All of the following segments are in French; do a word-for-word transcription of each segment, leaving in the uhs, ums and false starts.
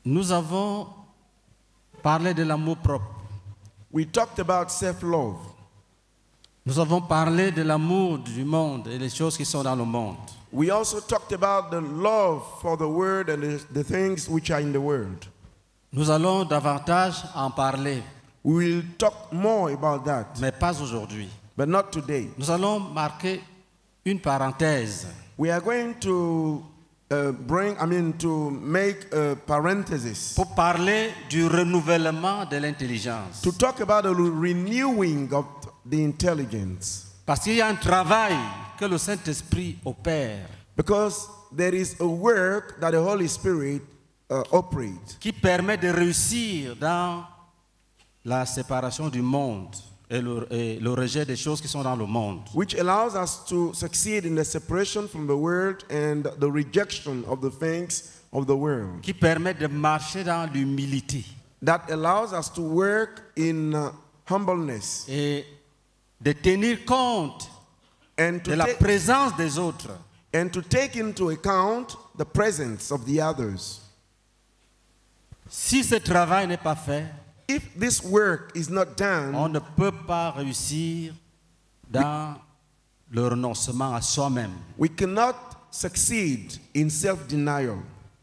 Nous avons parlé de l'amour propre. We talked about self-love. Nous avons parlé de l'amour du monde et des choses qui sont dans le monde. We also talked about the love for the word and the, the things which are in the world. Nous allons davantage en parler, We will talk more about that, mais pas aujourd'hui. but not today. Nous allons marquer une parenthèse We are going to uh, bring, I mean, to make a parenthesis pour parler du renouvellement de l'intelligence. to talk about the renewing of the intelligence. Parce qu'il y a un travail que le Saint-Esprit opère Because there is a work that the Holy Spirit uh, operates qui permet de réussir dans la séparation du monde et le, et le rejet des choses qui sont dans le monde. which allows us to succeed in the separation from the world and the rejection of the things of the world. Qui permet de marcher dans l'humilité That allows us to work in uh, humbleness et de tenir compte and to, de la take, présence des autres. and to take into account the presence of the others. Si ce travail n'est pas fait, If this work is not done, on ne peut pas réussir dans le renoncement à soi-même. we cannot succeed in self-denial.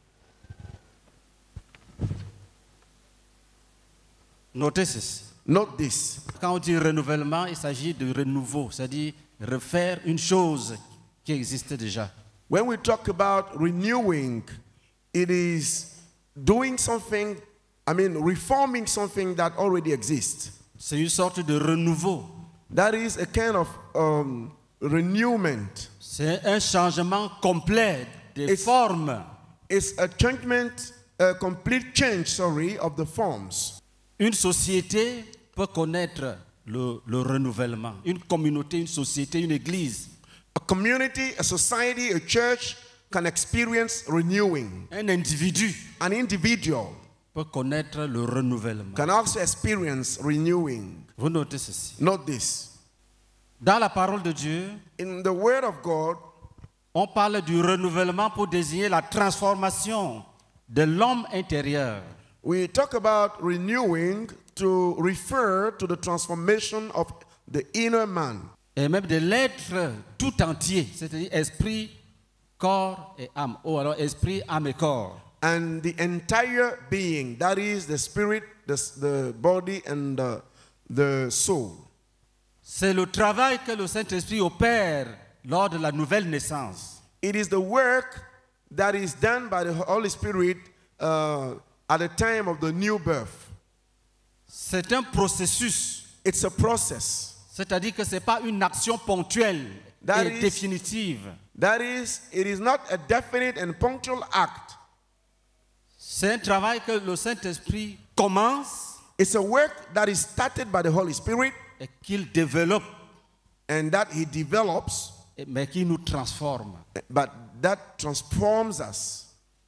Notez ceci. Note this. Quand on dit renouvellement, il s'agit de renouveau, c'est-à-dire refaire une chose qui existait déjà. When we talk about renewing, it is doing something, I mean, reforming something that already exists. C'est une sorte de renouveau. That is a kind of um, renewment. C'est un changement complet des It's- formes. It's a changement, a complete change, sorry, of the forms. Une société peut connaître le, le renouvellement. Une communauté, une société, une église, A community, a society, a church can experience renewing. un individu An individual peut connaître le renouvellement. can also experience renewing. Vous notez ceci. Note this. Dans la parole de Dieu, In the Word of God, on parle du renouvellement pour désigner la transformation de l'homme intérieur. we talk about renewing to refer to the transformation of the inner man Et même de l'être tout entier, c'est-à-dire esprit, corps et âme. Ou alors esprit, âme et corps. and the entire being, that is the spirit, the, the body, and the, the soul. C'est le travail que le Saint-Esprit opère lors de la nouvelle naissance. It is the work that is done by the Holy Spirit uh, at the time of the new birth. C'est un processus, It's a process. c'est-à-dire que ce n'est pas une action ponctuelle That et is- définitive. That is, it is not a definite and punctual act. C'est un travail que le Saint-Esprit commence It's a work that is started by the Holy Spirit et qu'il développe, and that He develops, mais qui nous transforme. but that transforms us.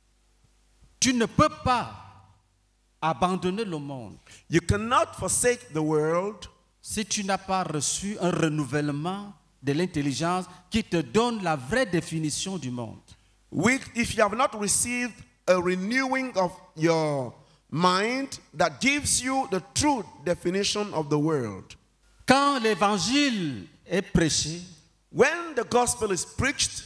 Tu ne peux pas abandonner le monde You cannot forsake the world si tu n'as pas reçu un renouvellement de l'intelligence qui te donne la vraie définition du monde. with, if you have not received a renewing of your mind that gives you the true definition of the world. Quand l'évangile est prêché, When the gospel is preached,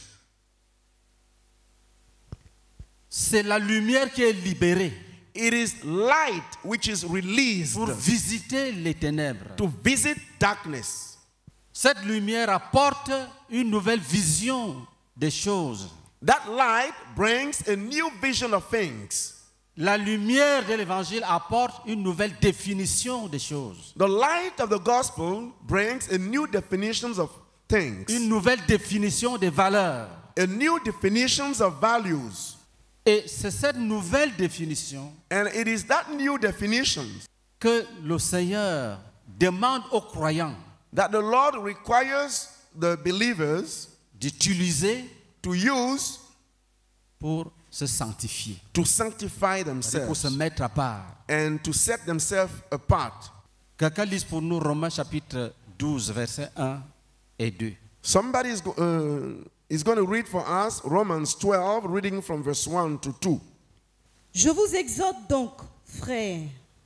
c'est la lumière qui est libérée it is light which is released pour visiter les ténèbres. to visit darkness. Cette lumière apporte une nouvelle vision des choses. That light brings a new vision of things. La lumière de l'évangile apporte une nouvelle définition des choses. The light of the gospel brings a new definitions of things, Une nouvelle définition des valeurs. a new definitions of values. Et c'est cette nouvelle définition And it is that new definition que le Seigneur demande aux croyants that the Lord requires the believers d'utiliser to use pour se sanctifier, to sanctify pour se themselves mettre à part. and to set themselves apart. Quelqu'un lise pour nous Romains chapitre douze, versets un et deux. Somebody is, go- uh, is going to read for us Romans twelve, reading from verse one to two. Je vous exhorte donc, frères,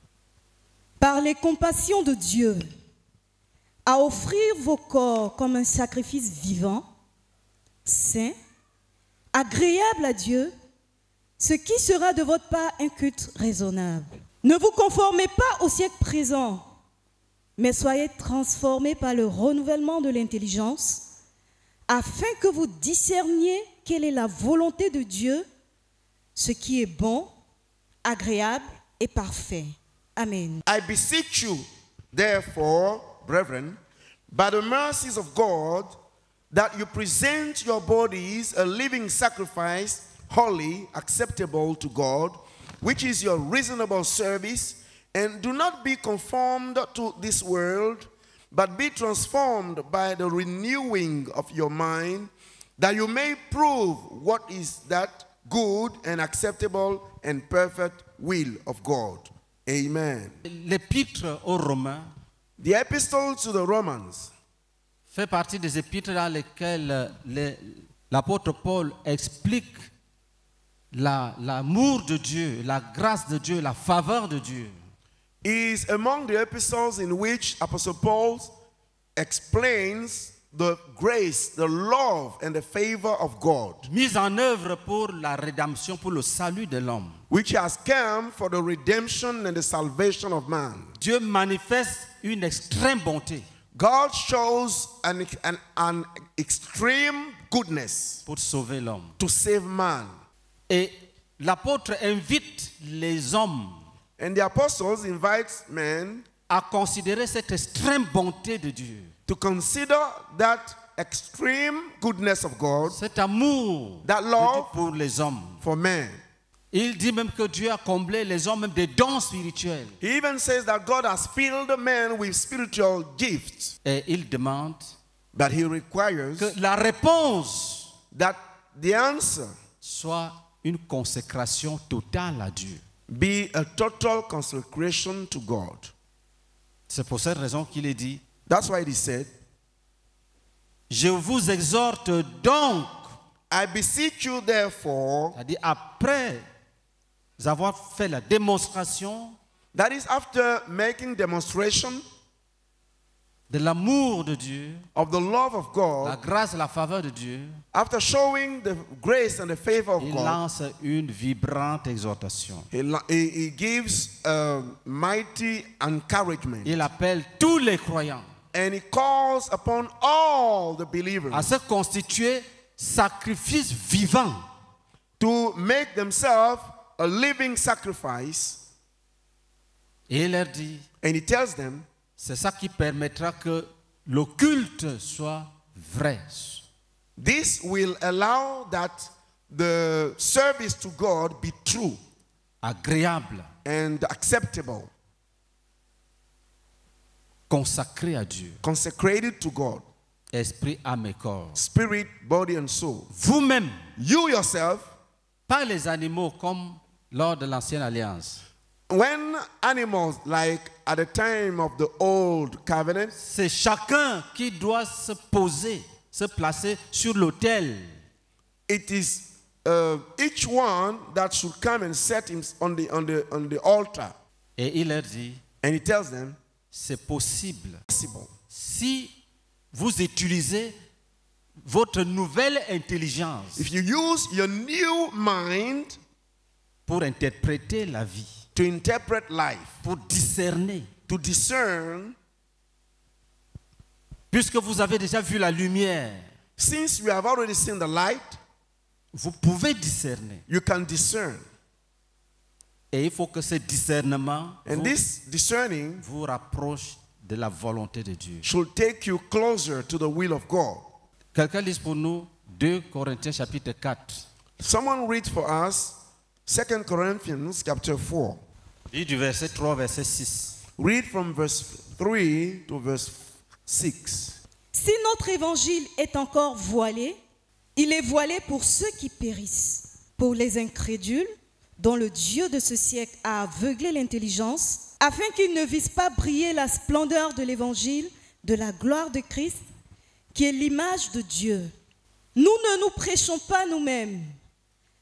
par les compassions de Dieu, à offrir vos corps comme un sacrifice vivant, saint, agréable à Dieu, ce qui sera de votre part un culte raisonnable. Ne vous conformez pas au siècle présent, mais soyez transformés par le renouvellement de l'intelligence, afin que vous discerniez quelle est la volonté de Dieu, ce qui est bon, agréable et parfait. Amen. I beseech you, therefore, brethren, by the mercies of God, that you present your bodies a living sacrifice, holy, acceptable to God, which is your reasonable service, and do not be conformed to this world, but be transformed by the renewing of your mind, that you may prove what is that good and acceptable and perfect will of God. Amen. L'épître aux Romains The epistle to the Romans fait partie des épîtres dans lesquelles les- l'apôtre Paul explique la- l'amour de Dieu, la grâce de Dieu, la faveur de Dieu. is among the epistles in which Apostle Paul explains the grace, the love, and the favor of God, Mise en œuvre pour la rédemption, pour le salut de l'homme. which has come for the redemption and the salvation of man. Dieu manifeste une extrême bonté God shows an, an, an extreme goodness pour sauver l'homme. to save man. Et l'apôtre invite les hommes And the apostles invite men à considérer cette extrême bonté de Dieu, to consider that extreme goodness of God cet amour That de love- Dieu pour les hommes. for men. Il dit même que Dieu a comblé les hommes même des dons spirituels. He even says that God has filled men with spiritual gifts, Et il demande but he requires que la réponse that the answer soit une consécration totale à Dieu. be a total consecration to God. C'est pour cette raison qu'il est dit, That's why he said, je vous exhorte donc, I beseech you therefore, c'est-à-dire après avoir fait la démonstration that is after making demonstration de l'amour de Dieu, of the love of la God, grâce et la faveur de Dieu, after showing the grace and the favor of il God, lance une vibrante exhortation. he, li- he, he gives a mighty encouragement. Il appelle tous les croyants And he calls upon all the à believers se constituer sacrifice vivant, to make themselves a living sacrifice. et il leur dit, And he tells them, c'est ça qui permettra que le culte soit vrai, this will allow that the service to God be true agréable, and acceptable, consacré à Dieu, consecrated to God, esprit, âme et corps. spirit, body, and soul. Vous-même, You yourself, pas les animaux comme lors de l'ancienne alliance. when animals, like at the time of the old covenant, C'est chacun qui doit se poser, se placer sur l'autel it is uh, each one that should come and set him on the, on the, on the altar. et il leur dit, And he tells them, c'est possible. possible. Si vous utilisez votre nouvelle intelligence If you use your new mind pour interpréter la vie, to interpret life, pour discerner, to discern, puisque vous avez déjà vu la lumière, since you have already seen the light, vous pouvez discerner. you can discern. Et il faut que ce discernement And vous, this discerning vous rapproche de la volonté de Dieu. should take you closer to the will of God. Quelqu'un lise pour nous deux Corinthiens chapitre quatre. Someone read for us Second Corinthians chapter four. Lis du verset trois, verset six. Read from verse three to verse six. Si notre évangile est encore voilé, il est voilé pour ceux qui périssent, pour les incrédules, dont le Dieu de ce siècle a aveuglé l'intelligence, afin qu'ils ne vissent pas briller la splendeur de l'évangile, de la gloire de Christ, qui est l'image de Dieu. Nous ne nous prêchons pas nous-mêmes,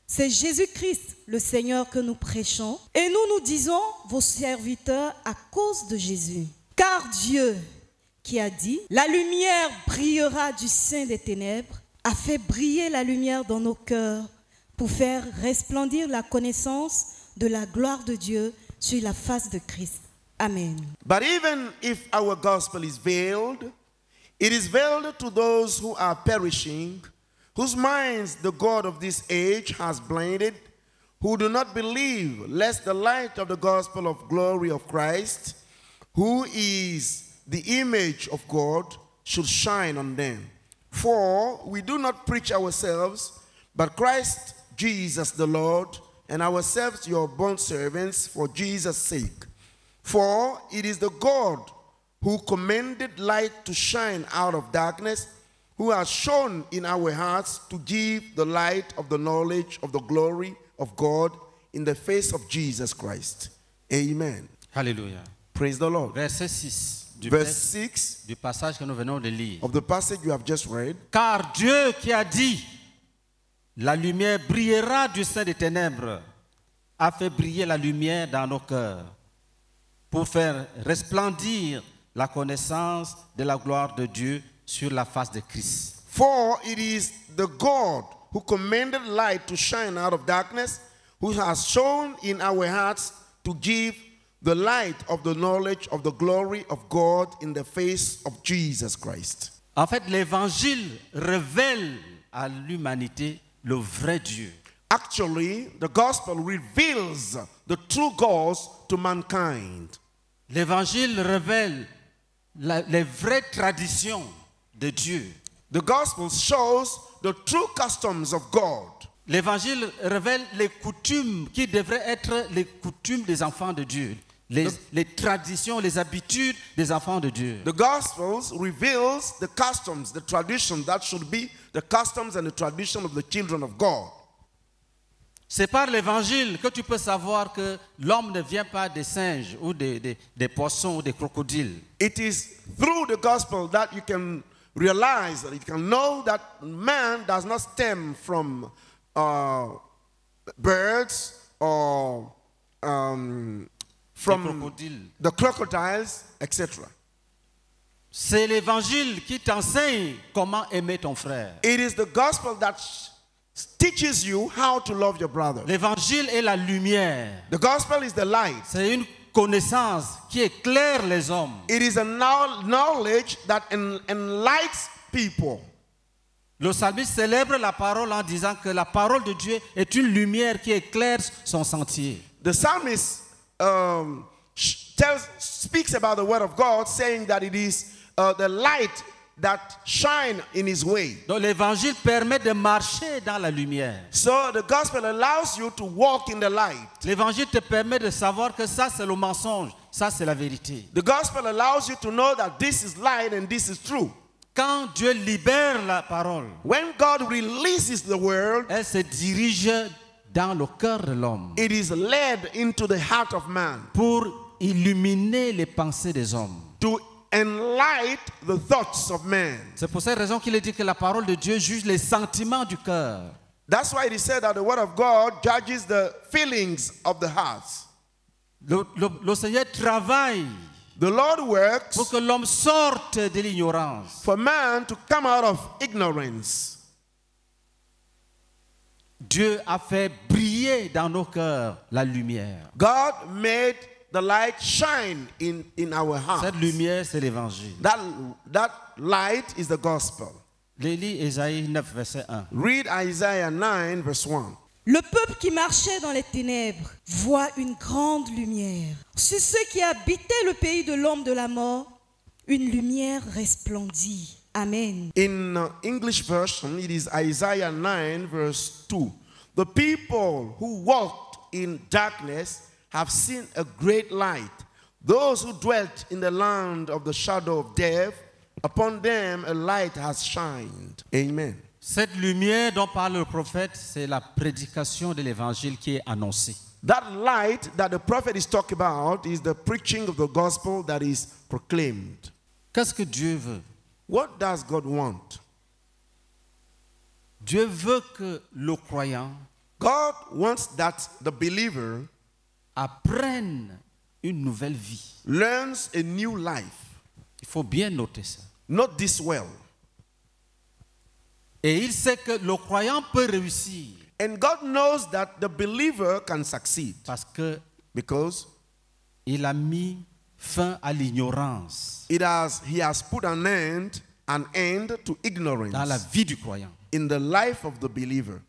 C'est Jésus-Christ, le Seigneur, que nous prêchons. Et nous nous disons, vos serviteurs, à cause de Jésus. Car Dieu, qui a dit, la lumière brillera du sein des ténèbres, a fait briller la lumière dans nos cœurs pour faire resplendir la connaissance de la gloire de Dieu sur la face de Christ. Amen. But even if our gospel is veiled, it is veiled to those who are perishing, whose minds the God of this age has blinded, who do not believe, lest the light of the gospel of glory of Christ, who is the image of God, should shine on them. For we do not preach ourselves, but Christ Jesus the Lord, and ourselves your bondservants for Jesus' sake. For it is the God who commanded light to shine out of darkness, who has shone in our hearts to give the light of the knowledge of the glory of God in the face of Jesus Christ. Amen. Alléluia. Praise the Lord. Verset six du, Verse texte- six du passage que nous venons de lire. of the passage you have just read. Car Dieu qui a dit, la lumière brillera du sein des ténèbres, a fait briller la lumière dans nos cœurs pour faire resplendir la connaissance de la gloire de Dieu sur la face de Christ. For it is the God who commanded light to shine out of darkness, who has shone in our hearts to give the light of the knowledge of the glory of God in the face of Jesus Christ. En fait, l'évangile révèle à l'humanité le vrai Dieu. Actually, the gospel reveals the true God to mankind. L'évangile révèle la- les vraies traditions de Dieu. The gospel shows the true customs of God. L'évangile révèle les coutumes qui devraient être les coutumes des enfants de Dieu. Les, les traditions, les habitudes des enfants de Dieu. The Gospels reveals the customs, the tradition that should be the customs and the tradition of the children of God. C'est par l'évangile que tu peux savoir que l'homme ne vient pas des singes ou des, des, des poissons ou des crocodiles. It is through the gospel that you can realize, that you can know that man does not stem from uh, birds or um, Des from crocodiles. the crocodiles, et cetera. C'est l'évangile qui t'enseigne comment aimer ton frère. It is the gospel that teaches you how to love your brother. L'évangile est la lumière. The gospel is the light. C'est une connaissance qui éclaire les hommes. It is a knowl- knowledge that en- enlightens people. Le psalmiste célèbre la parole en disant que la parole de Dieu est une lumière qui éclaire son sentier. The psalmist um, sh- tells, speaks about the word of God, saying that it is uh, the light that shine in his way. Donc l'évangile permet de marcher dans la lumière. So the gospel allows you to walk in the light. L'évangile te permet de savoir que ça c'est le mensonge, ça c'est la vérité. The gospel allows you to know that this is light and this is true. Quand Dieu libère la parole, When God releases the word, elle se dirige dans le cœur de l'homme it is led into the heart of man pour illuminer les pensées des hommes. to enlighten the thoughts of man. C'est pour cette raison qu'il est dit que la parole de Dieu juge les sentiments du cœur. That's why it is said that the word of God judges the feelings of the heart. Le, le- le Seigneur travaille The Lord works pour que l'homme sorte de l'ignorance. for man to come out of ignorance. Dieu a fait briller dans nos cœurs la lumière. God made the light shine in, in our hearts. Cette lumière, c'est l'évangile. That, that light is the gospel. Lis Ésaïe neuf, verset un. Read Isaiah nine, verse one. Le peuple qui marchait dans les ténèbres voit une grande lumière. Sur ceux qui habitaient le pays de l'ombre de la mort, une lumière resplendit. Amen. In uh, English version, it is Isaiah nine, verse two. The people who walked in darkness have seen a great light. Those who dwelt in the land of the shadow of death, upon them a light has shined. Amen. Cette lumière dont parle le prophète, c'est la prédication de l'évangile qui est annoncée. That light that the prophet is talking about is the preaching of the gospel that is proclaimed. Qu'est-ce que Dieu veut? What does God want? Dieu veut que le croyant God wants that the believer apprenne une nouvelle vie. learns a new life. Il faut bien noter ça. Note this well. Et il sait que le croyant peut réussir And God knows that the believer can succeed parce que because il a mis fin à l'ignorance it has, he has put an end, an end to ignorance dans la vie du croyant. in the life of the believer.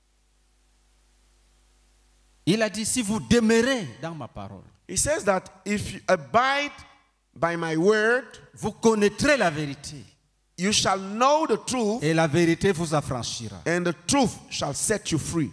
Il a dit, si vous demeurez dans ma parole, He says that if you abide by my word, vous connaîtrez la vérité you shall know the truth, et la vérité vous affranchira. and the truth shall set you free.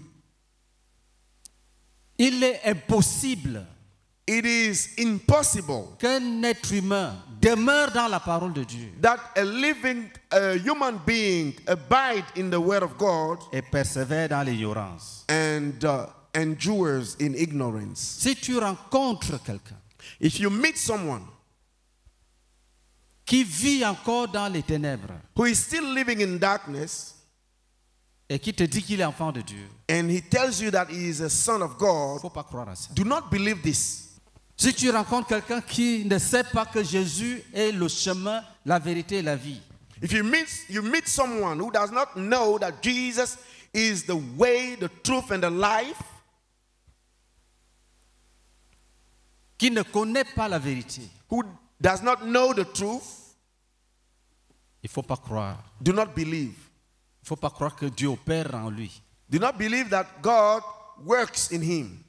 Il est impossible It is impossible qu'un être humain demeure dans la parole de Dieu that a living a human being abide in the word of God et persévère dans l'ignorance. and uh, endures in ignorance. Si tu rencontres quelqu'un If you meet someone qui vit encore dans les ténèbres who is still living in darkness et qui te dit qu'il est enfant de Dieu, and he tells you that he is a son of il ne God, faut pas croire à ça. do not believe this. Si tu rencontres quelqu'un qui ne sait pas que Jésus est le chemin, la vérité et la vie, If you meet, you meet someone who does not know that Jesus is the way, the truth, and the life, qui ne connaît pas la vérité, who does not know the truth, il ne faut pas croire. do not believe. Il ne faut pas croire que Dieu opère en lui. Do not believe that God works in him.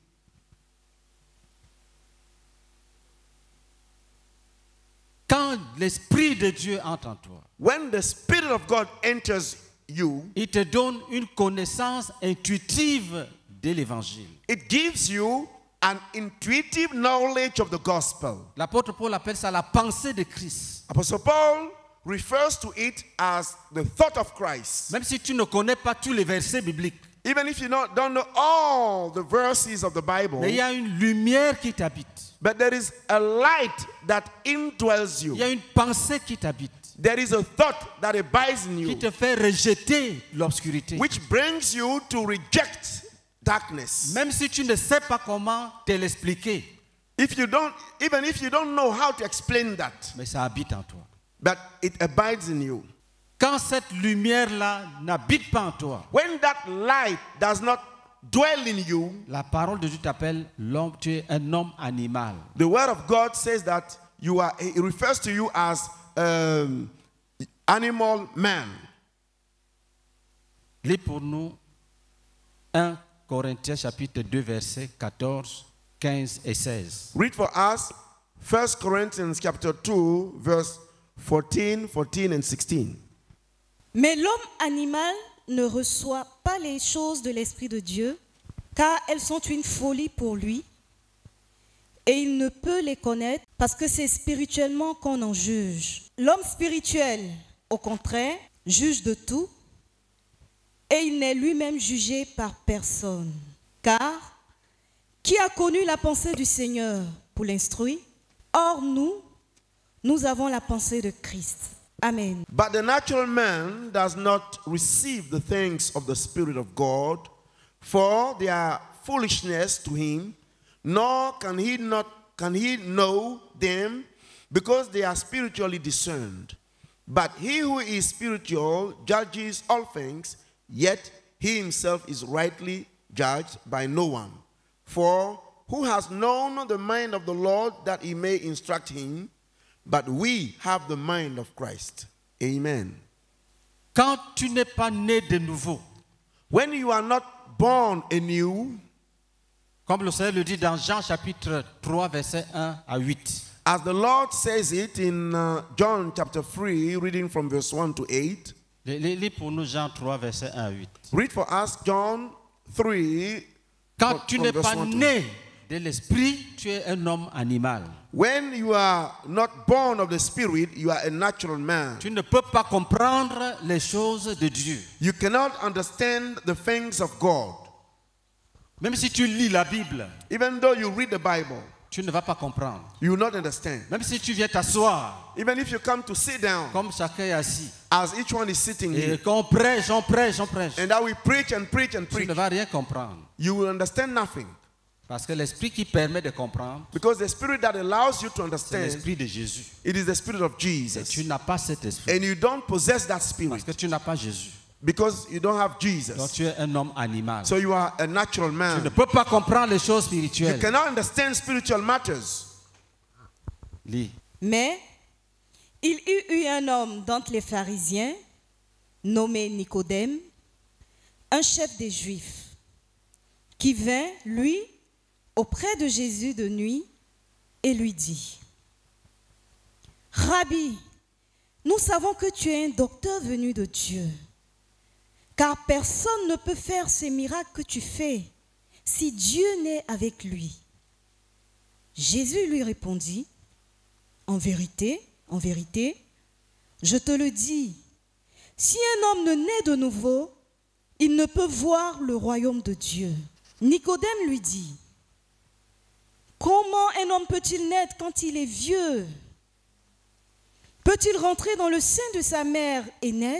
Quand l'Esprit de Dieu entre en toi, When the Spirit of God enters you, il te donne une connaissance intuitive de l'Évangile. it gives you an intuitive knowledge of the gospel. L'apôtre Paul appelle ça la pensée de Christ. Apostle Paul refers to it as the thought of Christ. Même si tu ne connais pas tous les versets bibliques, Even if you don't, don't know all the verses of the Bible, mais il y a une lumière qui t'habite. but there is a light that indwells Il y a you. une pensée qui t'habite, There is a thought that abides in qui you, te fait rejeter l'obscurité. which brings you to reject darkness. Même si tu ne sais pas comment te l'expliquer, If you don't, even if you don't know how to explain that, mais ça habite en toi. but it abides in you. Quand cette lumière-là n'habite pas en toi, When that light does not dwell in you, la parole de Dieu t'appelle l'homme, tu es un homme animal. the word of God says that you are, it refers to you as um, animal man. Lis pour nous un Corinthiens chapitre deux versets quatorze, quinze et seize. Read for us First Corinthians chapter two, verse fourteen, fourteen and sixteen. Mais l'homme animal ne reçoit pas les choses de l'Esprit de Dieu, car elles sont une folie pour lui, et il ne peut les connaître parce que c'est spirituellement qu'on en juge. L'homme spirituel, au contraire, juge de tout, et il n'est lui-même jugé par personne. Car qui a connu la pensée du Seigneur pour l'instruire? Or nous, nous avons la pensée de Christ. Amen. But the natural man does not receive the things of the Spirit of God, for they are foolishness to him, nor can he not can he know them, because they are spiritually discerned. But he who is spiritual judges all things, yet he himself is rightly judged by no one. For who has known the mind of the Lord that he may instruct him? But we have the mind of Christ. Amen. Quand tu n'es pas né de nouveau, When you are not born anew, comme le Seigneur le dit dans Jean chapitre trois versets un à huit, as the Lord says it in uh, John chapter three, reading from verse one to eight. lis lis pour nous Jean trois versets un à huit. Read for us John three. Quand from- tu from n'es verse pas one to né de l'esprit, tu es un homme animal. When you are not born of the Spirit, you are a natural man. Tu ne peux pas comprendre les choses de Dieu. You cannot understand the things of God. Même si tu lis la Bible, Even though you read the Bible, tu ne vas pas comprendre. You will not understand. Même si tu viens t'asseoir, Even if you come to sit down, comme chacun est assis, as each one is sitting et here, qu'on prêche, on prêche, on prêche, and that we preach and preach and tu preach, ne vas rien comprendre. you will understand nothing. Parce que l'esprit qui permet de comprendre, Because the spirit that allows you to c'est understand, l'esprit de Jésus. it is the spirit of Et Jesus. tu n'as pas cet esprit. And you don't possess that Parce spirit que tu n'as pas Jésus. because you don't have Donc Jesus. tu es un homme animal. So you are a natural Tu ne man. peux pas comprendre les choses You spirituelles. cannot understand spiritual matters. Lis. Mais il y eut un homme d'entre les pharisiens, nommé Nicodème, un chef des Juifs, qui vint, lui, auprès de Jésus de nuit et lui dit, « Rabbi, nous savons que tu es un docteur venu de Dieu, car personne ne peut faire ces miracles que tu fais si Dieu n'est avec lui. » Jésus lui répondit, « En vérité, en vérité, je te le dis, si un homme ne naît de nouveau, il ne peut voir le royaume de Dieu. » Nicodème lui dit, « Comment un homme peut-il naître quand il est vieux? Peut-il rentrer dans le sein de sa mère et naître? »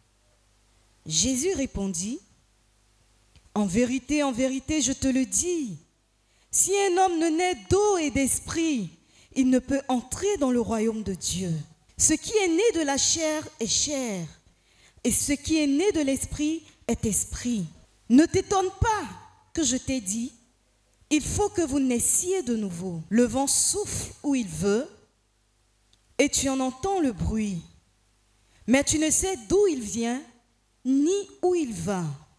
Jésus répondit, « En vérité, en vérité, je te le dis, si un homme ne naît d'eau et d'esprit, il ne peut entrer dans le royaume de Dieu. Ce qui est né de la chair est chair, et ce qui est né de l'esprit est esprit. Ne t'étonne pas que je t'ai dit, il faut que vous naissiez de nouveau. Le vent souffle où il veut, et tu en entends le bruit, mais tu ne sais d'où il vient, ni où il va.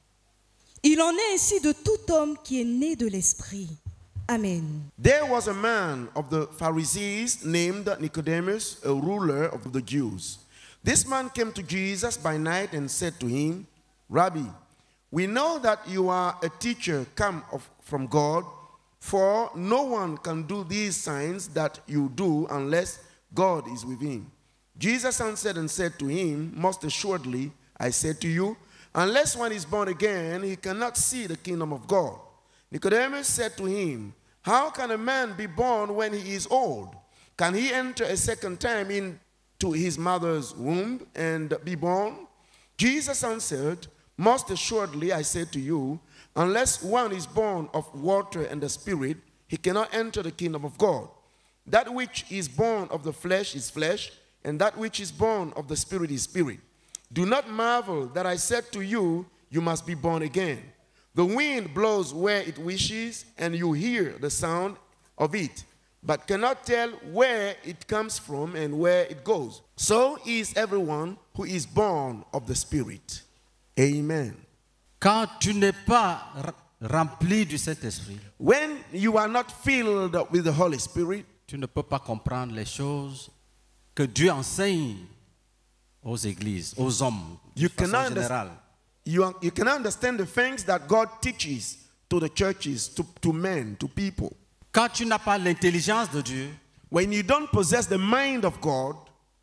Il en est ainsi de tout homme qui est né de l'esprit. Amen. There was a man of the Pharisees named Nicodemus, a ruler of the Jews. This man came to Jesus by night and said to him, Rabbi, we know that you are a teacher come of, from God, for no one can do these signs that you do unless God is with him. Jesus answered and said to him, most assuredly, I say to you, unless one is born again, he cannot see the kingdom of God. Nicodemus said to him, how can a man be born when he is old? Can he enter a second time into his mother's womb and be born? Jesus answered, most assuredly, I say to you, unless one is born of water and the Spirit, he cannot enter the kingdom of God. That which is born of the flesh is flesh, and that which is born of the Spirit is spirit. Do not marvel that I said to you, you must be born again. The wind blows where it wishes, and you hear the sound of it, but cannot tell where it comes from and where it goes. So is everyone who is born of the Spirit. Amen. Quand tu n'es pas rempli du Saint-Esprit, When you are not filled with the Holy Spirit, tu ne peux pas comprendre les choses que Dieu enseigne aux églises, aux hommes, de You façon cannot générale. you, are, you cannot understand the things that God teaches to the churches, to, to men, to people. Quand tu n'as pas l'intelligence de Dieu, When you don't possess the mind of God,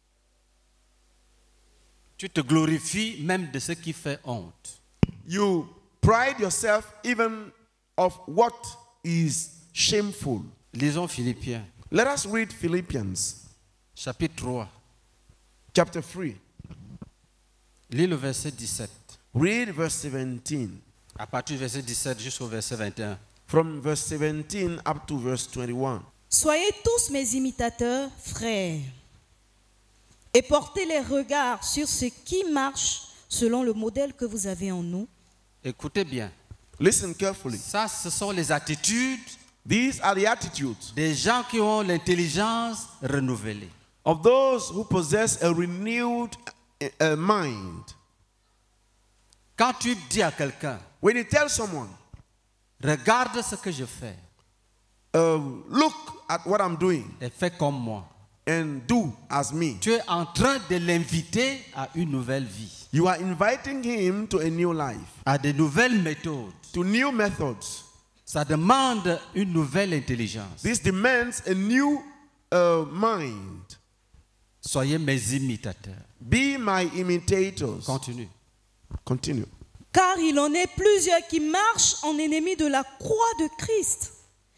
tu te glorifies même de ce qui fait honte. you pride yourself even of what is shameful. Lisons Philippiens, Let us read Philippians chapitre trois. chapter three. Lis le verset dix-sept. Read verse seventeen. À partir du verset dix-sept jusqu'au verset vingt et un. From verse seventeen up to verse twenty-one. Soyez tous mes imitateurs, frères, et portez les regards sur ce qui marche selon le modèle que vous avez en nous. Écoutez bien. Listen carefully. Ça, ce sont les attitudes These are the attitudes des gens qui ont l'intelligence renouvelée. of those who possess a renewed uh, mind. Quand tu dis à quelqu'un, When you tell someone, regarde ce que je fais uh, look at what I'm doing et fais comme moi, and do as me, tu es en train de l'inviter à une nouvelle vie, you are inviting him to a new life, à de nouvelles méthodes. to new methods. Ça demande une nouvelle intelligence. This demands a new uh, mind. Soyez mes imitateurs. Be my imitators. Continue. Continue. Car il en est plusieurs qui marchent en ennemis de la croix de Christ.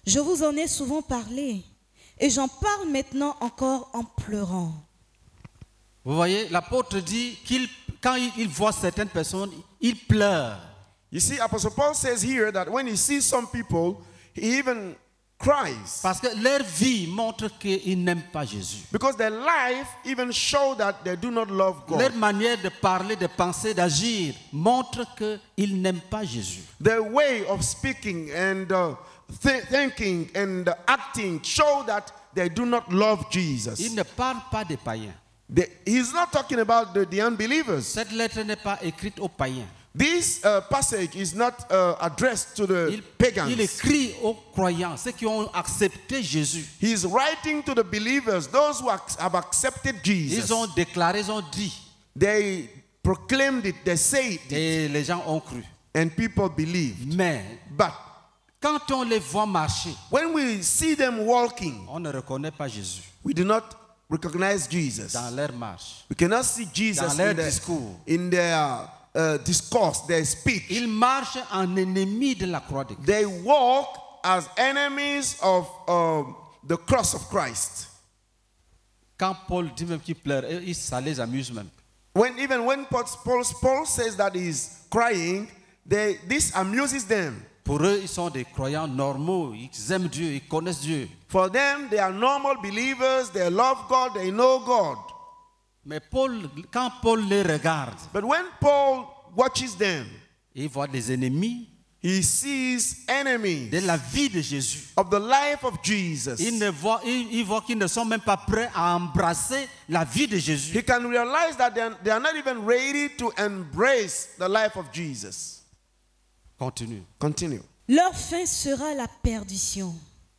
Je vous en ai souvent parlé et j'en parle maintenant encore en pleurant. Vous voyez, l'apôtre dit qu'il, quand il, il voit certaines personnes, il pleure. You see, Apostle Paul says here that when he sees some people, he even cries. Parce que leur vie montre qu'ils n'aiment pas Jésus. Because their life even show that they do not love God. Leur manière de parler, de penser, d'agir montre qu'ils n'aiment pas Jésus. Their way of speaking and uh, th- thinking and uh, acting show that they do not love Jesus. Il ne parle pas des païens. They, he's not talking about the, the unbelievers. Cette lettre n'est pas écrite aux païens. This uh, passage is not uh, addressed to the Il, pagans. il écrit aux croyants, ceux qui ont accepté Jésus. He's writing to the believers, those who ac- have accepted Jesus. Ils ont déclaré, ils ont dit. They proclaimed it, they said it, Et les gens ont cru. and people believed. Mais But quand on les voit marcher, when we see them walking, on ne reconnaît pas Jésus we do not recognize Jesus. dans leur marche. We cannot see Jesus Dans leur in, their, discours. in their uh, discourse, their speech. Ils marchent en ennemis de la croix de Christ. They walk as enemies of um, the cross of Christ. Quand Paul dit même qu'il pleure, et ça les amuse même. When even when Paul, Paul, Paul says that he's crying, they, this amuses them. Pour eux, ils sont des croyants normaux, ils aiment Dieu, ils connaissent Dieu. For them, they are normal believers, they love God, they know God. Mais Paul, quand Paul les regarde, But when Paul watches them, il voit des ennemis he sees enemies de la vie de Jésus. of the life of Jesus. Il, ne voit, il, il voit qu'ils ne sont même pas prêts à embrasser la vie de Jésus. He can realize that they are, they are not even ready to embrace the life of Jesus. Continue. Continue. Leur fin sera la perdition.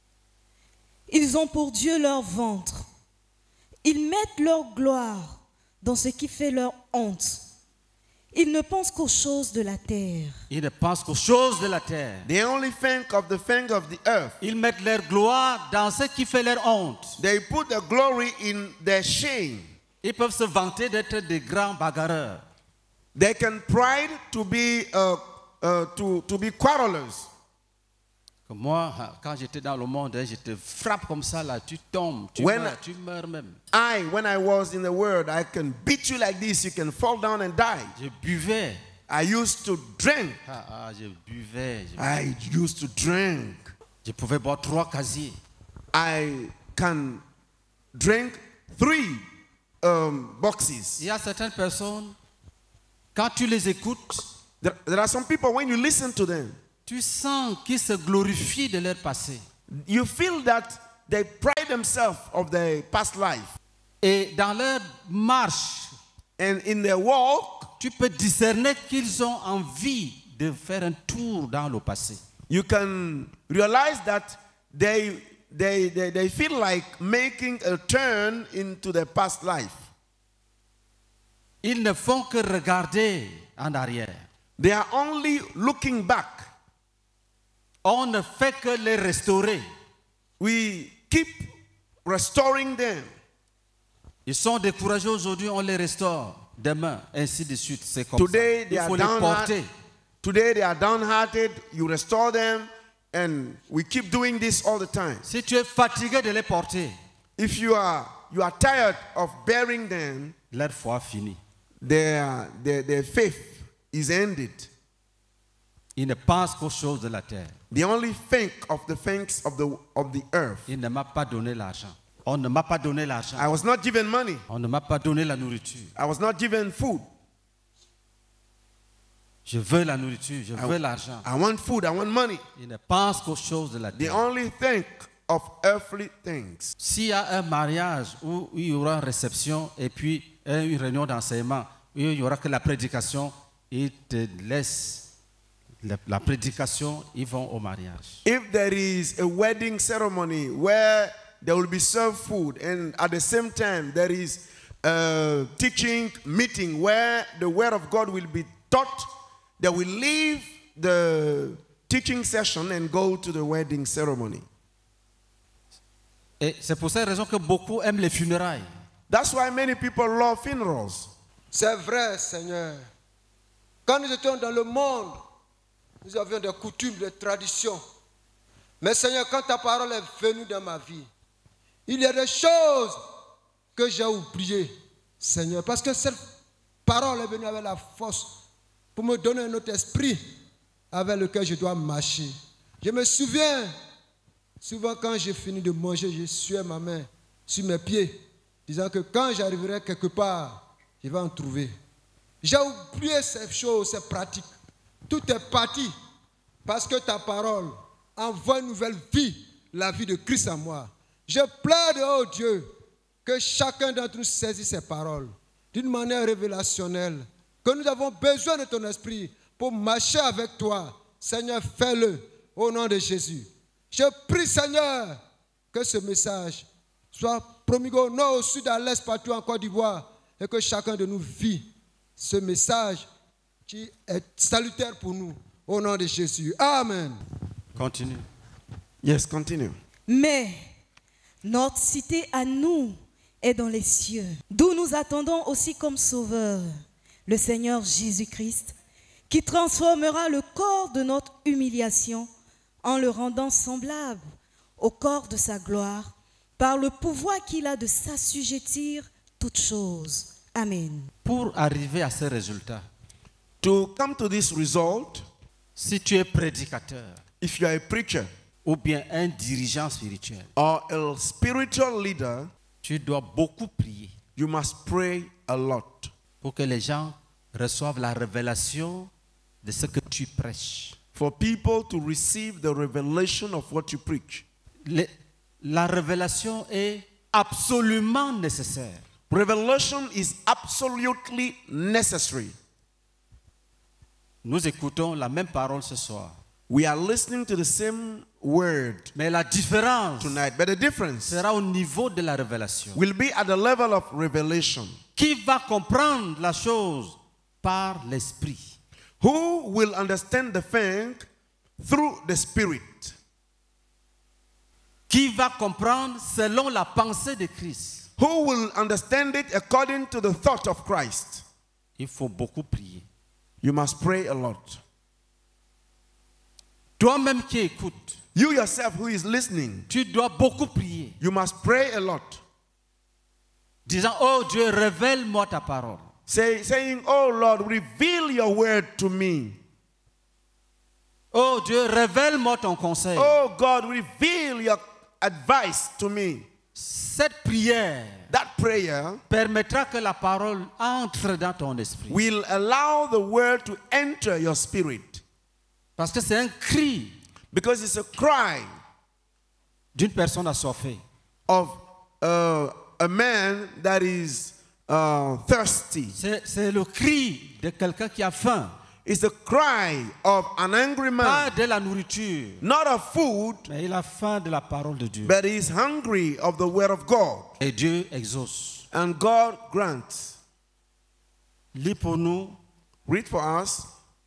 Ils ont pour Dieu leur ventre. Ils mettent leur gloire dans ce qui fait leur honte. Ils ne pensent qu'aux choses de la terre. Ils ne pensent qu'aux choses de la terre. They only think of the thing of the earth. Ils mettent leur gloire dans ce qui fait leur honte. They put their glory in their shame. Ils peuvent se vanter d'être des grands bagarreurs. They can pride to be uh, uh, to, to be quarrelers. Comme moi, quand j'étais dans le monde, je te frappe comme ça, là, tu tombes, tu When meurs, tu meurs même. I, when I was in the world, I can beat you like this. You can fall down and die. Je buvais. I used to drink. Ah, ah, je buvais. Je, I used to drink. je pouvais boire trois casiers. I can drink three um, boxes. Il y a certaines personnes, quand tu les écoutes, There, there are some people, when you listen to them, tu sens qu'ils se glorifient de leur passé. you feel that they pride themselves of their past life. Et dans leur marche, And in their walk, tu peux discerner qu'ils ont envie de faire un tour dans le passé. you can realize that they, they, they, they feel like making a turn into their past life. Ils ne font que regarder en arrière. They are only looking back. On ne fait que les restaurer. We keep restoring them. Ils sont découragés aujourd'hui, on les restaure. Demain, ainsi de suite. C'est comme Today ça. they Il are faut les porter. downhearted. Today they are downhearted. You restore them, and we keep doing this all the time. Si tu es fatigué de les porter, If you are you are tired of bearing them, leur foi finit. their their, their faith is ended. Ils ne pensent qu'aux choses de la terre. They only think of the things of the of the earth. Il ne m'a pas donné l'argent. On ne m'a pas donné l'argent. I was not given money. On ne m'a pas donné la nourriture. I was not given food. Je veux la nourriture, je I, veux l'argent. I want food. I want money. Ils ne pensent qu'aux choses de la They terre. only think of earthly things. S'il y a un mariage où il y aura une réception et puis une réunion d'enseignement, où il n'y aura que la prédication, ils te laissent la, la prédication, ils vont au mariage. If there is a wedding ceremony where there will be served food, and at the same time there is a teaching meeting where the word of God will be taught, they will leave the teaching session and go to the wedding ceremony. Et c'est pour cette raison que beaucoup aiment les funérailles. That's why many people love funerals. C'est vrai, Seigneur. Quand nous étions dans le monde, nous avions des coutumes, des traditions. Mais Seigneur, quand ta parole est venue dans ma vie, il y a des choses que j'ai oubliées, Seigneur, parce que cette parole est venue avec la force pour me donner un autre esprit avec lequel je dois marcher. Je me souviens, souvent quand j'ai fini de manger, je suais ma main sur mes pieds, disant que quand j'arriverai quelque part, je vais en trouver. J'ai oublié ces choses, ces pratiques. Tout est parti parce que ta parole envoie une nouvelle vie, la vie de Christ en moi. Je plaide, oh Dieu, que chacun d'entre nous saisisse ces paroles d'une manière révélationnelle, que nous avons besoin de ton esprit pour marcher avec toi. Seigneur, fais-le au nom de Jésus. Je prie, Seigneur, que ce message soit promulgué au nord, au sud, à l'est, partout en Côte d'Ivoire, et que chacun de nous vit ce message qui est salutaire pour nous, au nom de Jésus. Amen. Continue. Yes, continue. Mais notre cité à nous est dans les cieux, d'où nous attendons aussi comme sauveur le Seigneur Jésus-Christ, qui transformera le corps de notre humiliation en le rendant semblable au corps de sa gloire, par le pouvoir qu'il a de s'assujettir toutes choses. Amen. Pour arriver à ce résultat, To come to this result, si tu es prédicateur if you are a preacher ou bien un dirigeant spirituel, or a spiritual leader, tu dois beaucoup prier you must pray a lot pour que les gens reçoivent la révélation de ce que tu prêches. for people to receive the revelation of what you preach. Le- la révélation est absolument nécessaire. Revelation is absolutely necessary. Nous écoutons la même parole ce soir. We are listening to the same word Mais la différence tonight, but the difference sera au niveau de la révélation. will be at the level of revelation. Qui va comprendre la chose par l'esprit? Who will understand the thing through the Spirit? Qui va comprendre selon la pensée de Christ? Who will understand it according to the thought of Christ? Il faut beaucoup prier. You must pray a lot. Toi-même qui écoutes, You yourself who is listening, tu dois beaucoup prier. you must pray a lot. Disant, oh Dieu, révèle-moi ta parole. Say, saying, oh Lord, reveal your word to me. Oh Dieu, révèle-moi ton conseil. Oh God, reveal your advice to me. Cette prière That prayer permettra que la parole entre dans ton esprit. will allow the word to enter your spirit. Parce que c'est un cri Because it's a cry d'une personne assoiffée. of uh, a man that is uh, thirsty. C'est, c'est le cri de quelqu'un qui a faim. It's the cry of an angry Pas man, de la nourriture, not of food, mais il a faim de la parole de Dieu. but he is hungry of the word of God. Et Dieu exauce. And God grants. Lis pour nous Read for us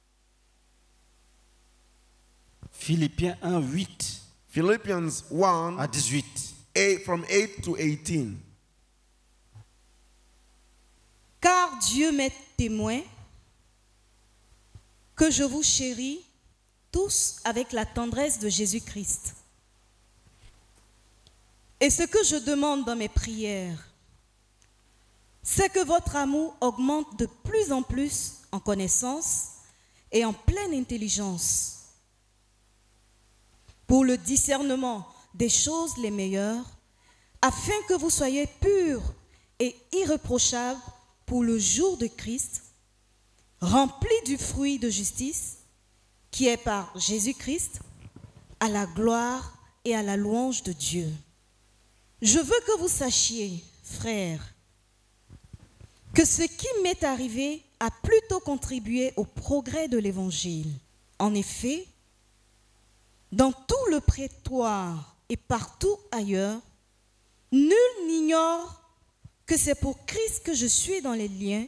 Philippiens un, huit Philippians à one, dix-huit. eight, from eight to eighteen. Car Dieu m'est témoin que je vous chéris tous avec la tendresse de Jésus-Christ. Et ce que je demande dans mes prières, c'est que votre amour augmente de plus en plus en connaissance et en pleine intelligence, pour le discernement des choses les meilleures, afin que vous soyez purs et irréprochables pour le jour de Christ, remplis du fruit de justice, qui est par Jésus-Christ, à la gloire et à la louange de Dieu. Je veux que vous sachiez, frères, que ce qui m'est arrivé a plutôt contribué au progrès de l'Évangile. En effet, dans tout le prétoire et partout ailleurs, nul n'ignore que c'est pour Christ que je suis dans les liens,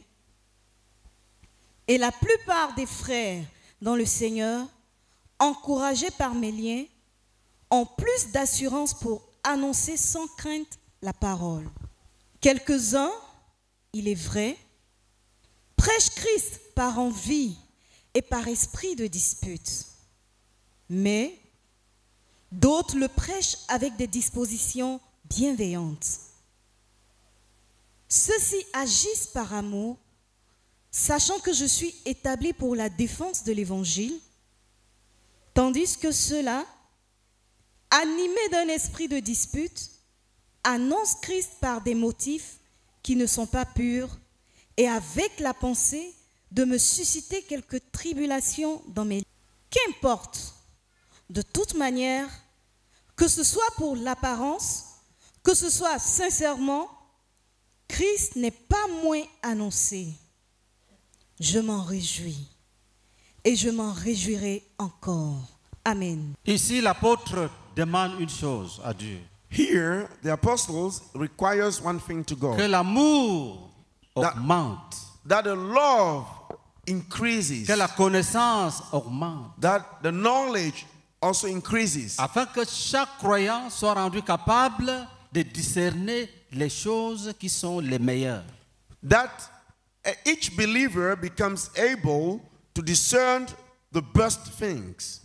et la plupart des frères dans le Seigneur, encouragés par mes liens, ont plus d'assurance pour annoncer sans crainte la parole. Quelques-uns, il est vrai, prêchent Christ par envie et par esprit de dispute. Mais D'autres le prêchent avec des dispositions bienveillantes. Ceux-ci agissent par amour, sachant que je suis établi pour la défense de l'Évangile, tandis que ceux-là, animés d'un esprit de dispute, annoncent Christ par des motifs qui ne sont pas purs et avec la pensée de me susciter quelques tribulations dans mes... Qu'importe, de toute manière, que ce soit pour l'apparence, que ce soit sincèrement, Christ n'est pas moins annoncé. Je m'en réjouis et je m'en réjouirai encore. Amen. Ici, l'apôtre demande une chose à Dieu. Here, the apostles requires one thing to God. Que l'amour That- augmente. That the love increases. Que la connaissance augmente. That the knowledge also increases. Afin que chaque croyant soit rendu capable de discerner les choses qui sont les meilleures. That uh, each believer becomes able to discern the best things.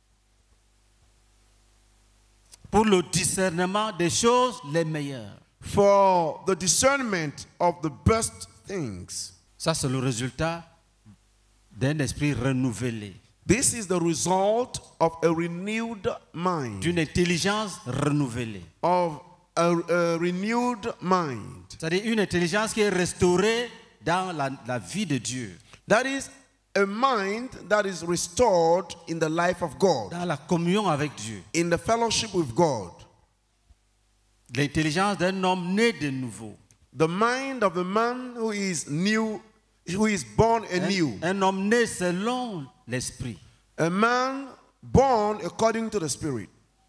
Pour le discernement des choses les meilleures. For the discernment of the best things. Ça, c'est le résultat d'un esprit renouvelé, This is the result of a renewed mind. d'une intelligence renouvelée. Of a, a renewed mind. C'est-à-dire une intelligence qui est restaurée dans la, la vie de Dieu, That is a mind that is restored in the life of God, dans la communion avec Dieu. in the fellowship with God. L'intelligence d'un homme né de nouveau. The mind of a man who is new, who is born anew. Un, un homme né selon l'esprit. A man born according to the Spirit.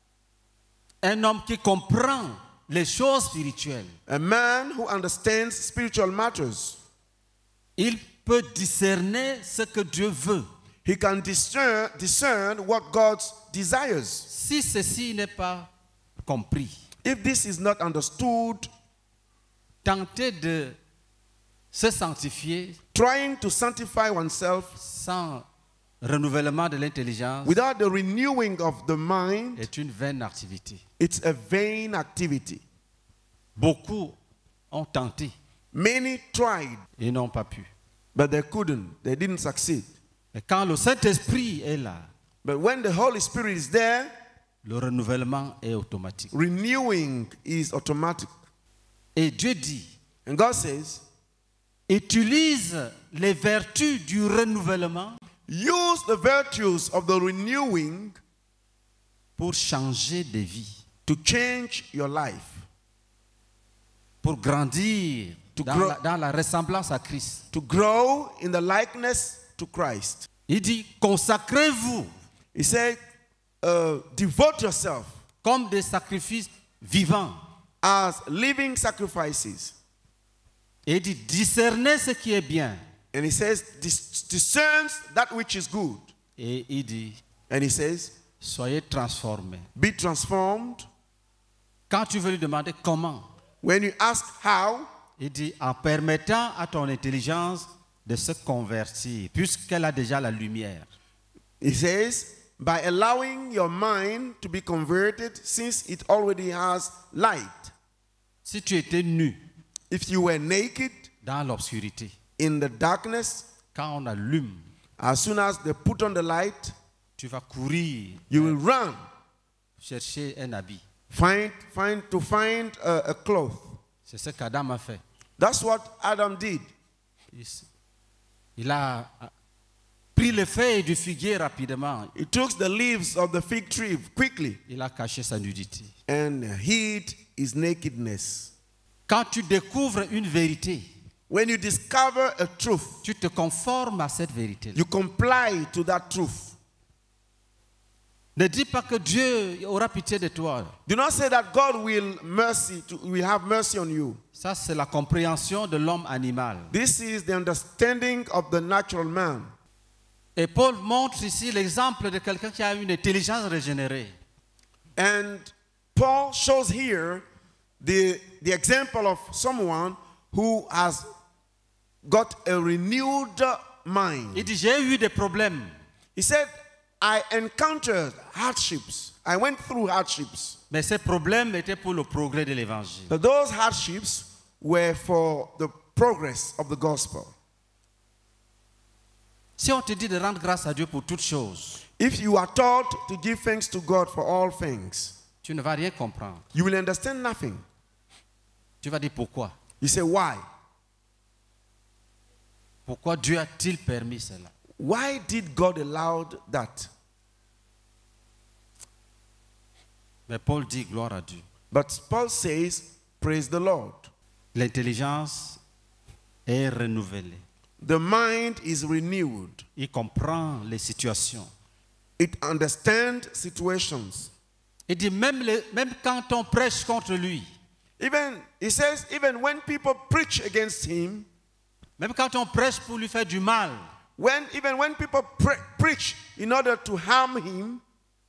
Un homme qui comprend les choses spirituelles. A man who understands spiritual matters. Il peut discerner ce que Dieu veut. He can discern, discern what God desires. Si ceci n'est pas compris, If this is not understood, tenter de se sanctifier trying to sanctify oneself sans renouvellement de l'intelligence without the renewing of the mind, est une vaine activité. it's a vain activity. Beaucoup ont tenté Many tried, et n'ont pas pu. but they couldn't. They didn't succeed. Et quand le Saint-Esprit est là, But when the Holy Spirit is there, le renouvellement est automatique. renewing is automatic. Et Dieu dit, And God says, utilise les vertus du renouvellement use the virtues of the renewing pour changer de vie, to change your life, pour grandir To dans, grow- la, dans la ressemblance à Christ. to grow in the likeness to Christ. Il dit, consacrez-vous He said, uh, devote yourself comme des sacrifices vivants. as living sacrifices. Et il dit, discernez ce qui est bien. And he says, dis- discerns that which is good. Et il dit, And he says, soyez transformés. be transformed. Quand tu veux lui demander comment, When you ask how, il dit, en permettant à ton intelligence de se convertir, puisqu'elle a déjà la lumière. he says, by allowing your mind to be converted since it already has light. Si tu étais nu If you were naked dans l'obscurité, in the darkness, quand on allume, as soon as they put on the light, tu vas courir you will run, chercher un habit. find, find to find a, a cloth. C'est ce qu'Adam a fait. That's what Adam did. Il, s- il a pris les feuilles du figuier rapidement. He took the leaves of the fig tree quickly Il a caché sa nudité. and hid his nakedness. Quand tu découvres une vérité, When you discover a truth, tu te conformes à cette vérité. you comply to that truth. Ne dis pas que Dieu aura pitié de toi. Do not say that God will mercy to, will have mercy on you. Ça, c'est la compréhension de l'homme animal. This is the understanding of the natural man. Et Paul montre ici l'exemple de quelqu'un qui a une intelligence régénérée. And Paul shows here the, the example of someone who has got a renewed mind. Il dit, j'ai eu des problèmes. He said, I encountered hardships. I went through hardships. Mais ces problèmes étaient pour le progrès de l'évangile. But those hardships were for the progress of the gospel. Si on te dit de rendre grâce à Dieu pour toutes choses, If you are taught to give thanks to God for all things, tu ne vas rien comprendre. you will understand nothing. Tu vas dire pourquoi. You say, why? Pourquoi Dieu a-t-il permis cela? Why did God allow that? Mais Paul dit gloire à Dieu. But Paul says, praise the Lord. L'intelligence est renouvelée. The mind is renewed. Il comprend les situations. It understands situations. Il dit même, les- même quand on prêche contre lui, Even, he says, even when people preach against him, même quand on prêche pour lui faire du mal, when, even when people pre- preach in order to harm him,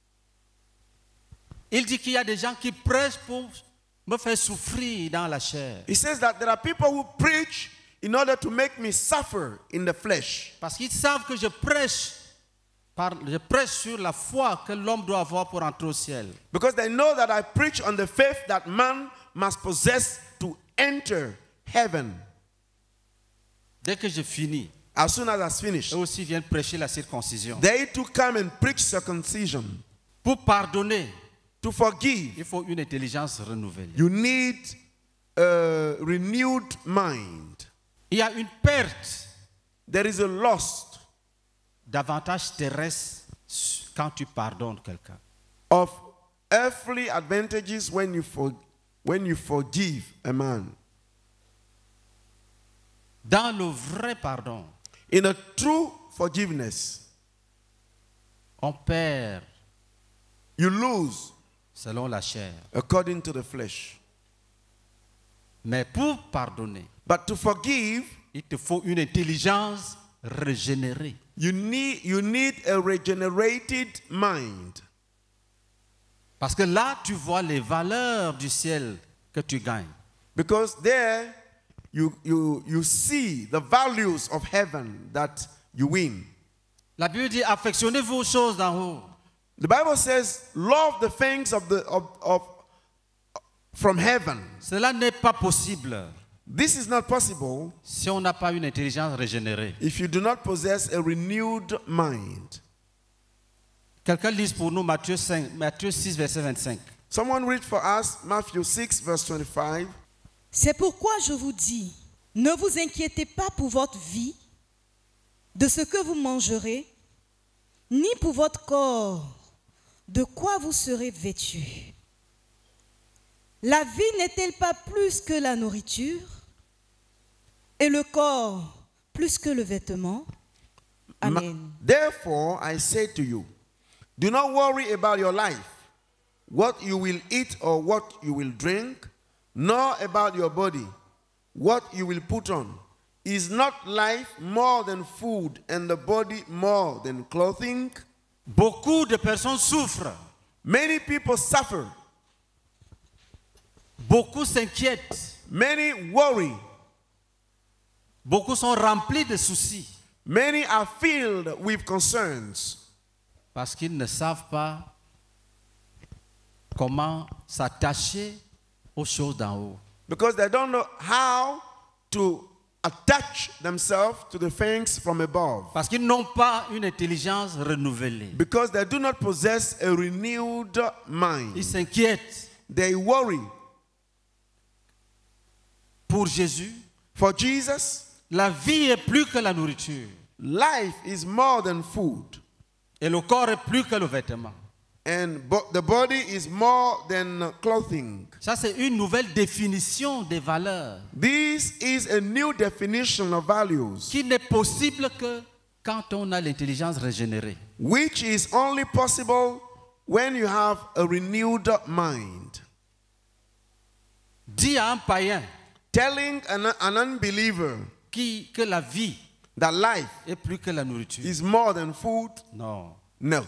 il dit qu'il y a des gens qui prêchent pour me faire souffrir dans la chair. he says that there are people who preach in order to make me suffer in the flesh. Parce qu'ils savent que je prêche, par, je prêche sur la foi que l'homme doit avoir pour entrer au ciel. Because they know that I preach on the faith that man must possess to enter heaven. Dès que je finis, As soon as that's finished, eux aussi viennent prêcher la circoncision. they too come and preach circumcision. Pour pardonner, To forgive, il faut une intelligence renouvelée. you need a renewed mind. Il y a une perte There is a loss d'avantages terrestres quand tu pardonnes quelqu'un. of earthly advantages when you, for, when you forgive a man. Dans le vrai pardon, In a true forgiveness, on perd you lose selon la chair. according to the flesh. Mais pour pardonner, But to forgive, il te faut une intelligence régénérée. you need, you need a regenerated mind. Parce que là, tu vois les valeurs du ciel que tu gagnes. Because there you, you, you see the values of heaven that you win. La Bible dit, affectionnez-vous aux choses d'en haut. The Bible says, love the things of the, of, of, from heaven. Cela n'est pas possible This is not possible si on n'a pas une intelligence régénérée. if you do not possess a renewed mind. Quelqu'un lise pour nous Matthieu, cinq, Matthieu six, verset vingt-cinq. Someone read for us Matthew six, verse twenty-five. C'est pourquoi je vous dis, ne vous inquiétez pas pour votre vie, de ce que vous mangerez, ni pour votre corps, de quoi vous serez vêtus. La vie n'est-elle pas plus que la nourriture, et le corps plus que le vêtement? Ma- Amen. Therefore, I say to you, do not worry about your life, what you will eat or what you will drink, nor about your body, what you will put on. Is not life more than food and the body more than clothing? Beaucoup de personnes souffrent. Many people suffer. Beaucoup s'inquiètent. Many worry. Beaucoup sont remplis de soucis. Many are filled with concerns Parce qu'ils ne savent pas comment s'attacher aux choses d'en haut. because they don't know how to attach themselves to the things from above. Parce qu'ils n'ont pas une intelligence renouvelée. Because they do not possess a renewed mind. Ils s'inquiètent. They worry. Pour Jésus, For Jesus, la vie est plus que la nourriture. life is more than food, Et le corps est plus que le vêtement. and bo- the body is more than clothing. Ça, c'est une nouvelle définition des valeurs This is a new definition of values, qui n'est possible que quand on a l'intelligence régénérée. which is only possible when you have a renewed mind. Dis à un païen Telling an, an unbeliever qui, que la vie that life est plus que la nourriture. is more than food, Non. no.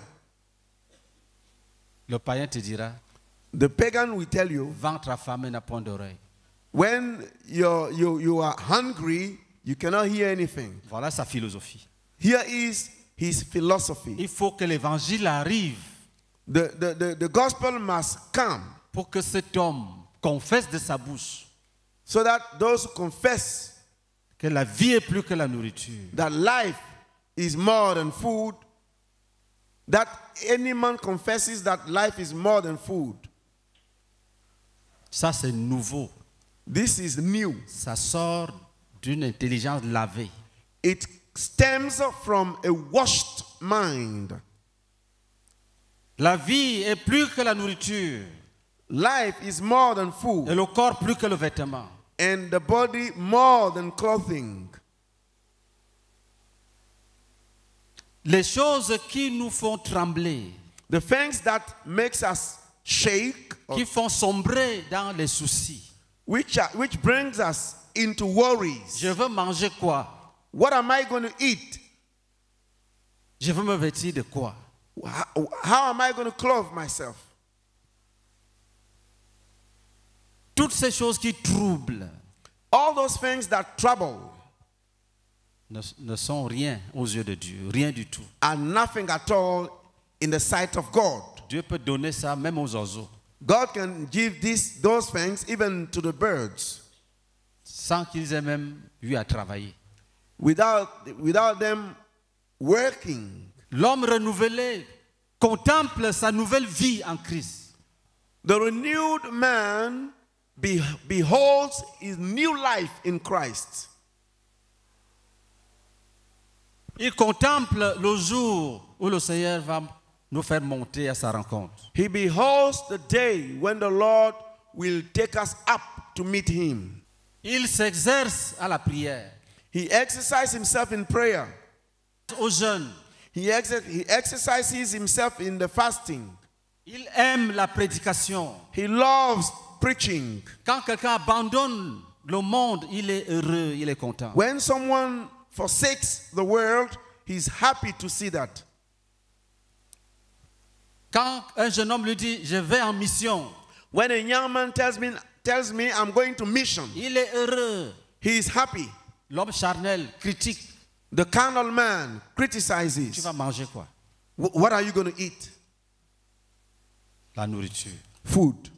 Le païen te dira, The pagan will tell you, ventre affamé n'a point d'oreille. when you're, you, you are hungry, you cannot hear anything. Voilà sa philosophie. Here is his philosophy. Il faut que l'évangile arrive The, the, the, the gospel must come pour que cet homme confesse de sa bouche so that those who confess que la vie est plus que la nourriture. that life is more than food, that any man confesses that life is more than food. Ça, c'est nouveau. This is new. Ça sort d'une intelligence lavée. It stems from a washed mind. La vie est plus que la nourriture Life is more than et food, le corps plus que le vêtement. and the body more than clothing. Les choses qui nous font trembler, The things that makes us shake, or qui font sombrer dans les soucis. which, are, which brings us into worries. Je veux manger quoi? What am I going to eat? Je veux me vêtir de quoi? How, how am I going to clothe myself? Toutes ces choses qui troublent All those things that trouble ne, ne sont rien aux yeux de Dieu, rien du tout. are nothing at all in the sight of God. Dieu peut donner ça même aux oiseaux God can give this, those things even to the birds sans qu'ils aient même eu à travailler. without, without them working. L'homme renouvelé contemple sa nouvelle vie en Christ. The renewed man be, beholds his new life in Christ. Il contemple le jour où le Seigneur va nous faire monter à sa rencontre. He beholds the day when the Lord will take us up to meet him. Il s'exerce à la prière. He exercises himself in prayer. Aux jeunes, He, exer- he exercises himself in the fasting. il aime la prédication. He loves preaching. Quand quelqu'un abandonne le monde, il est heureux, il est content. When someone forsakes the world, he's happy to see that. Quand un jeune homme lui dit, je vais en mission, When a young man tells me, tells me I'm going to mission, il est heureux. he is happy. L'homme charnel critique. The carnal man Tu criticizes. vas manger quoi? "Wh- What are you going to eat? La nourriture. Food.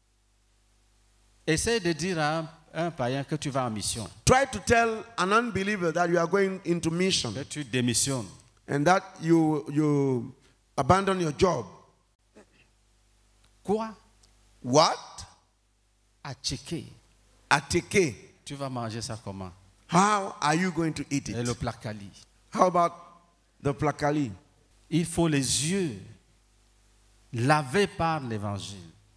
Essaye de dire à un, un païen que tu vas en mission, Try to tell an unbeliever that you are going into mission que tu démissionnes. and that you, you abandon your job. Quoi? What? À checker. Ateke. Tu vas manger ça comment? How are you going to eat Et le it? placali. How about the plakali? Il faut les yeux lavés par l'évangile.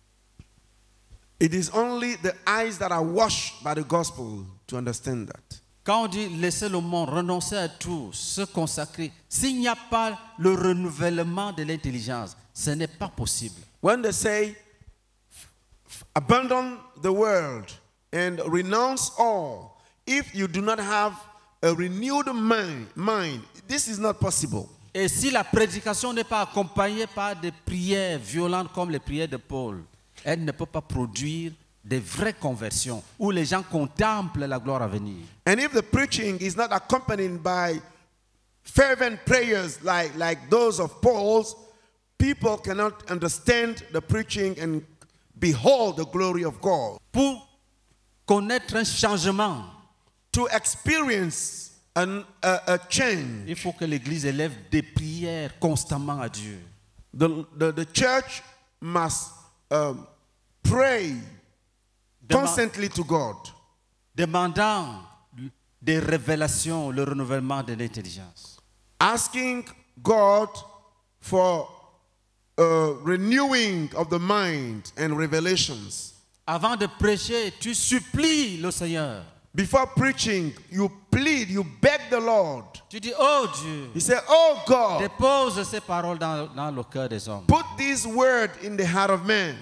It is only the eyes that are washed by the gospel to understand that. Quand on dit laisser le monde, renoncer à tout, se consacrer, s'il n'y a pas le renouvellement de l'intelligence, ce n'est pas possible. When they say, f- abandon the world and renounce all, if you do not have a renewed mind, mind, this is not possible. Et si la prédication n'est pas accompagnée par des prières violentes comme les prières de Paul, elle ne peut pas produire des vraies conversions où les gens contemplent la gloire à venir. And if the preaching is not accompanied by fervent prayers like, like those of Paul's, people cannot understand the preaching and behold the glory of God. Pour connaître un changement, To experience an, a, a change, il faut que l'Église élève des prières constamment à Dieu. the, the, the church must um, pray Dema- constantly to God, demandant des révélations, le renouvellement de l'intelligence. asking God for a renewing of the mind and revelations. Avant de prêcher, tu supplies le Seigneur. Before preaching, you plead, you beg the Lord. Tu dis, oh Dieu, You say, oh God, dépose ces paroles dans, dans le cœur des hommes. put this word in the heart of man.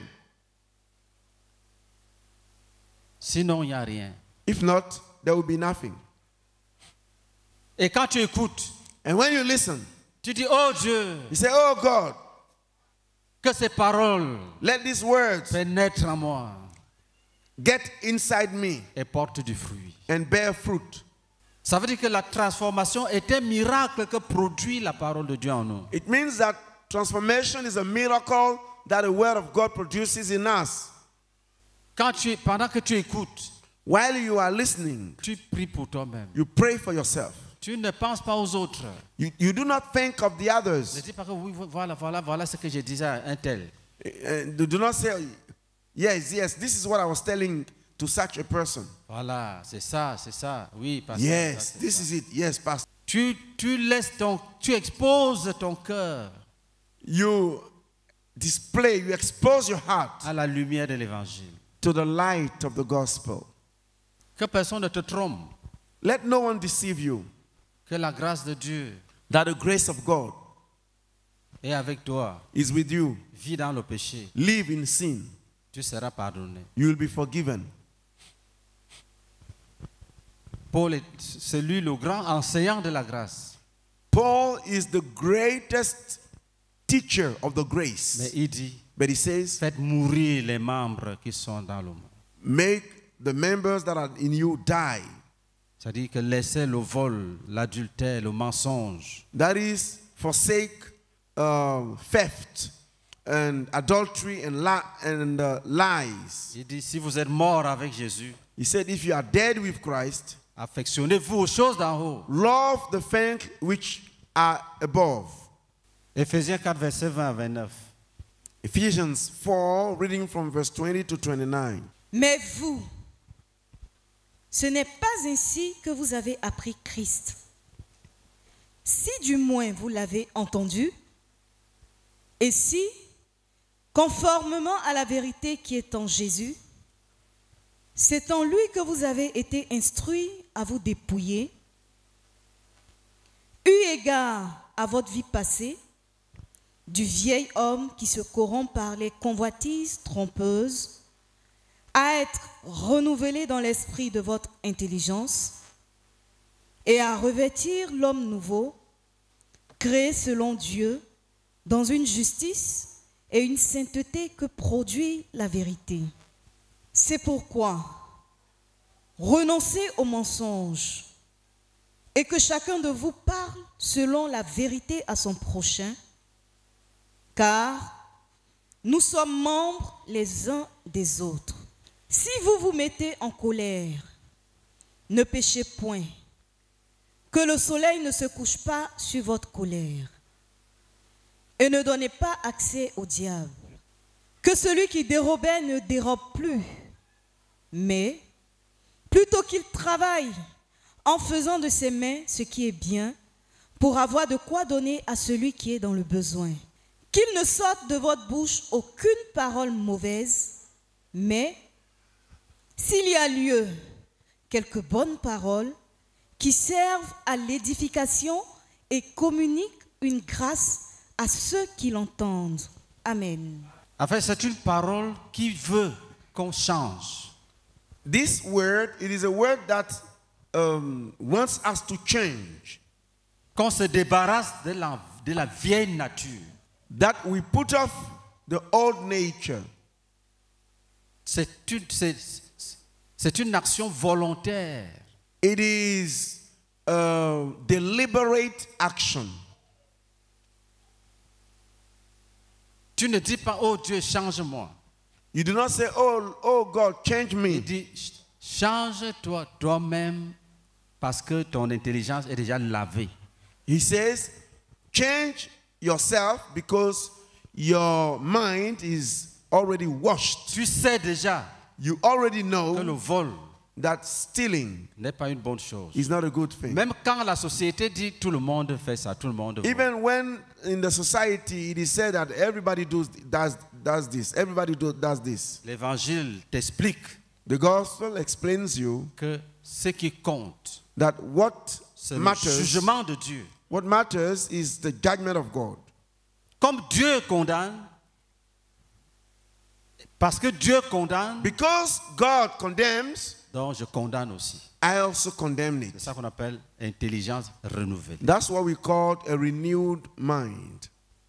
Sinon, il n'y a rien. If not, there will be nothing. Et quand tu écoutes, And when you listen, tu dis, oh Dieu, you say, oh God, que ces paroles let these words pénètrent en moi get inside me et portent du fruit. and bear fruit. Ça veut dire que la transformation est un miracle que produit la parole de Dieu en nous. It means that transformation is a miracle that the word of God produces in us. Quand tu, pendant que tu écoutes, While you are listening, tu pries pour toi-même. you pray for yourself. Tu ne penses pas aux autres. You, you do not think of the Ne others. dis pas que oui, voilà, voilà, voilà ce que je disais à un tel. Uh, do do not say, yes, yes, this is what I was telling to such a person. Voilà, c'est ça, c'est ça. Oui, pasteur. Yes, ça, c'est this ça. is it. Yes, Pastor. Tu, tu laisses ton, tu exposes ton cœur You display, you expose your heart à la lumière de l'évangile. to the light of the gospel. Que personne ne te trompe. Let no one deceive you Que la grâce de Dieu that the grace of God est avec toi. is with you. Vis dans le péché. Live in sin. Tu seras pardonné. You will be forgiven. Paul est celui le grand enseignant de la grâce. Paul is the greatest teacher of the grace. Mais il dit, But he says, faites mourir les membres qui sont dans le monde. make the members that are in you die. C'est-à-dire que laissez le vol, l'adultère, le mensonge. That is, forsake uh, theft and adultery and, li- and uh, lies. Il dit, si vous êtes mort avec Jésus, He said, if you are dead with Christ, affectionnez-vous aux choses d'en haut. love the things which are above. Éphésiens quatre, verset vingt à vingt-neuf. Ephesians four, reading from verse twenty to twenty-nine. Mais vous, ce n'est pas ainsi que vous avez appris Christ. Si du moins vous l'avez entendu, et si, conformément à la vérité qui est en Jésus, c'est en lui que vous avez été instruits à vous dépouiller, eu égard à votre vie passée, du vieil homme qui se corrompt par les convoitises trompeuses, à être renouvelé dans l'esprit de votre intelligence et à revêtir l'homme nouveau, créé selon Dieu, dans une justice et une sainteté que produit la vérité. C'est pourquoi renoncez au mensonge et que chacun de vous parle selon la vérité à son prochain, car nous sommes membres les uns des autres. Si vous vous mettez en colère, ne péchez point, que le soleil ne se couche pas sur votre colère, et ne donnez pas accès au diable. Que celui qui dérobait ne dérobe plus, mais plutôt qu'il travaille en faisant de ses mains ce qui est bien, pour avoir de quoi donner à celui qui est dans le besoin. Qu'il ne sorte de votre bouche aucune parole mauvaise, mais s'il y a lieu, quelques bonnes paroles qui servent à l'édification et communiquent une grâce à ceux qui l'entendent. Amen. En fait, c'est une parole qui veut qu'on change. This word, it is a word that um, wants us to change. Qu'on se débarrasse de la, de la vieille nature. That we put off the old nature. C'est une, c'est, c'est une action volontaire. It is a deliberate action. Tu ne dis pas, oh Dieu, change-moi. You do not say, oh, oh God, change me. Il dit, change-toi toi-même parce que ton intelligence est déjà lavée. He says, change yourself because your mind is already washed. Tu sais déjà You already que le know vol that stealing n'est pas une bonne chose. is not a good thing. Même quand la société dit tout le monde fait ça, tout le monde vole. Even when in the society it is said that everybody does, does, does this, everybody do, does this. L'évangile t'explique The gospel explains you que ce qui compte, that what c'est le matters, jugement de Dieu. what matters is the judgment of God. Comme Dieu condamne, parce que Dieu condamne, Because God condemns, donc je condamne aussi. I also condemn C'est it. ça qu'on appelle intelligence renouvelée. That's what we call a renewed mind.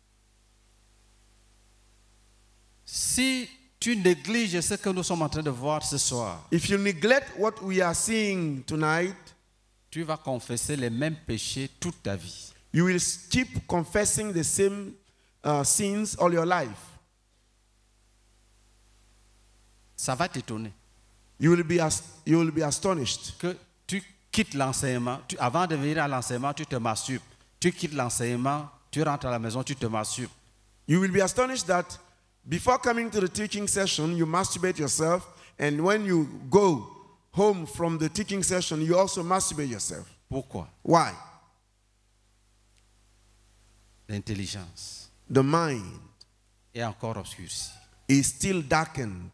Si tu négliges ce que nous sommes en train de voir ce soir, If you neglect what we are seeing tonight, tu vas confesser les mêmes péchés toute ta vie. You will keep confessing the same uh, sins all your life. Ça va t'étonner You will be, as, you will be astonished. que tu quittes l'enseignement. tu- avant de venir à l'enseignement, tu te masturbes. Tu quittes l'enseignement, tu rentres à la maison, tu te masturbes. You will be astonished that before coming to the teaching session, you masturbate yourself, and when you go home from the teaching session, you also masturbate yourself. Pourquoi? Why? L'intelligence The mind est encore obscurcie. is still darkened.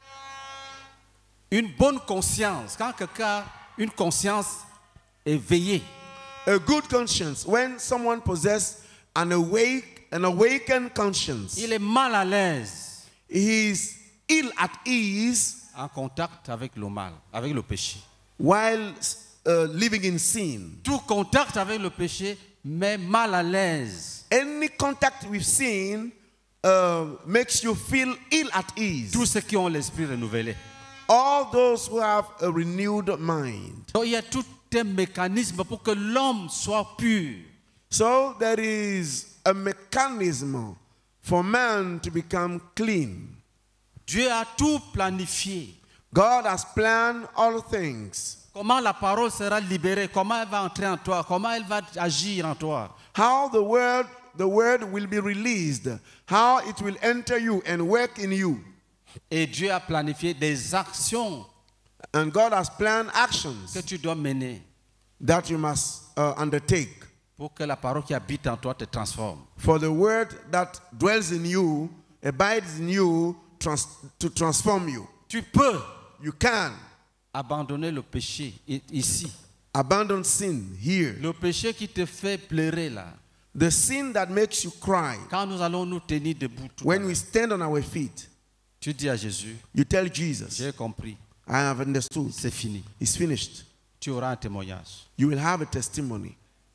Une bonne conscience, quand quelqu'un a une conscience éveillée, A good conscience, when someone possesses an awake, an awakened conscience, il est mal à l'aise he is ill at ease en contact avec le mal, avec le péché. while uh, living in sin. Tout contact avec le péché met mal à l'aise. Any contact with sin uh, makes you feel ill at ease. Tous ceux qui ont l'esprit renouvelé. All those who have a renewed mind. Donc il y a tout un mécanisme pour que l'homme soit pur. So there is a mechanism for man to become clean. Dieu a tout planifié. God has planned all things. Comment la parole sera libérée, comment elle va entrer en toi, comment elle va agir en toi. How the word, the word will be released. How it will enter you and work in you. Et Dieu a planifié des actions And God has planned que actions tu dois mener that you must uh, undertake pour que la parole qui habite en toi te transforme. for the word that dwells in you, abides in you, trans- to transform you. Tu peux You can abandonner le péché i- ici. abandon sin here. Le péché qui te fait pleurer là. The sin that makes you cry. Quand nous allons nous tenir debout, tout à When l'heure, we stand on our feet, tu dis à Jésus, you tell Jesus, j'ai compris, I have understood. c'est fini. It's finished. Tu auras un témoignage. You will have a testimony.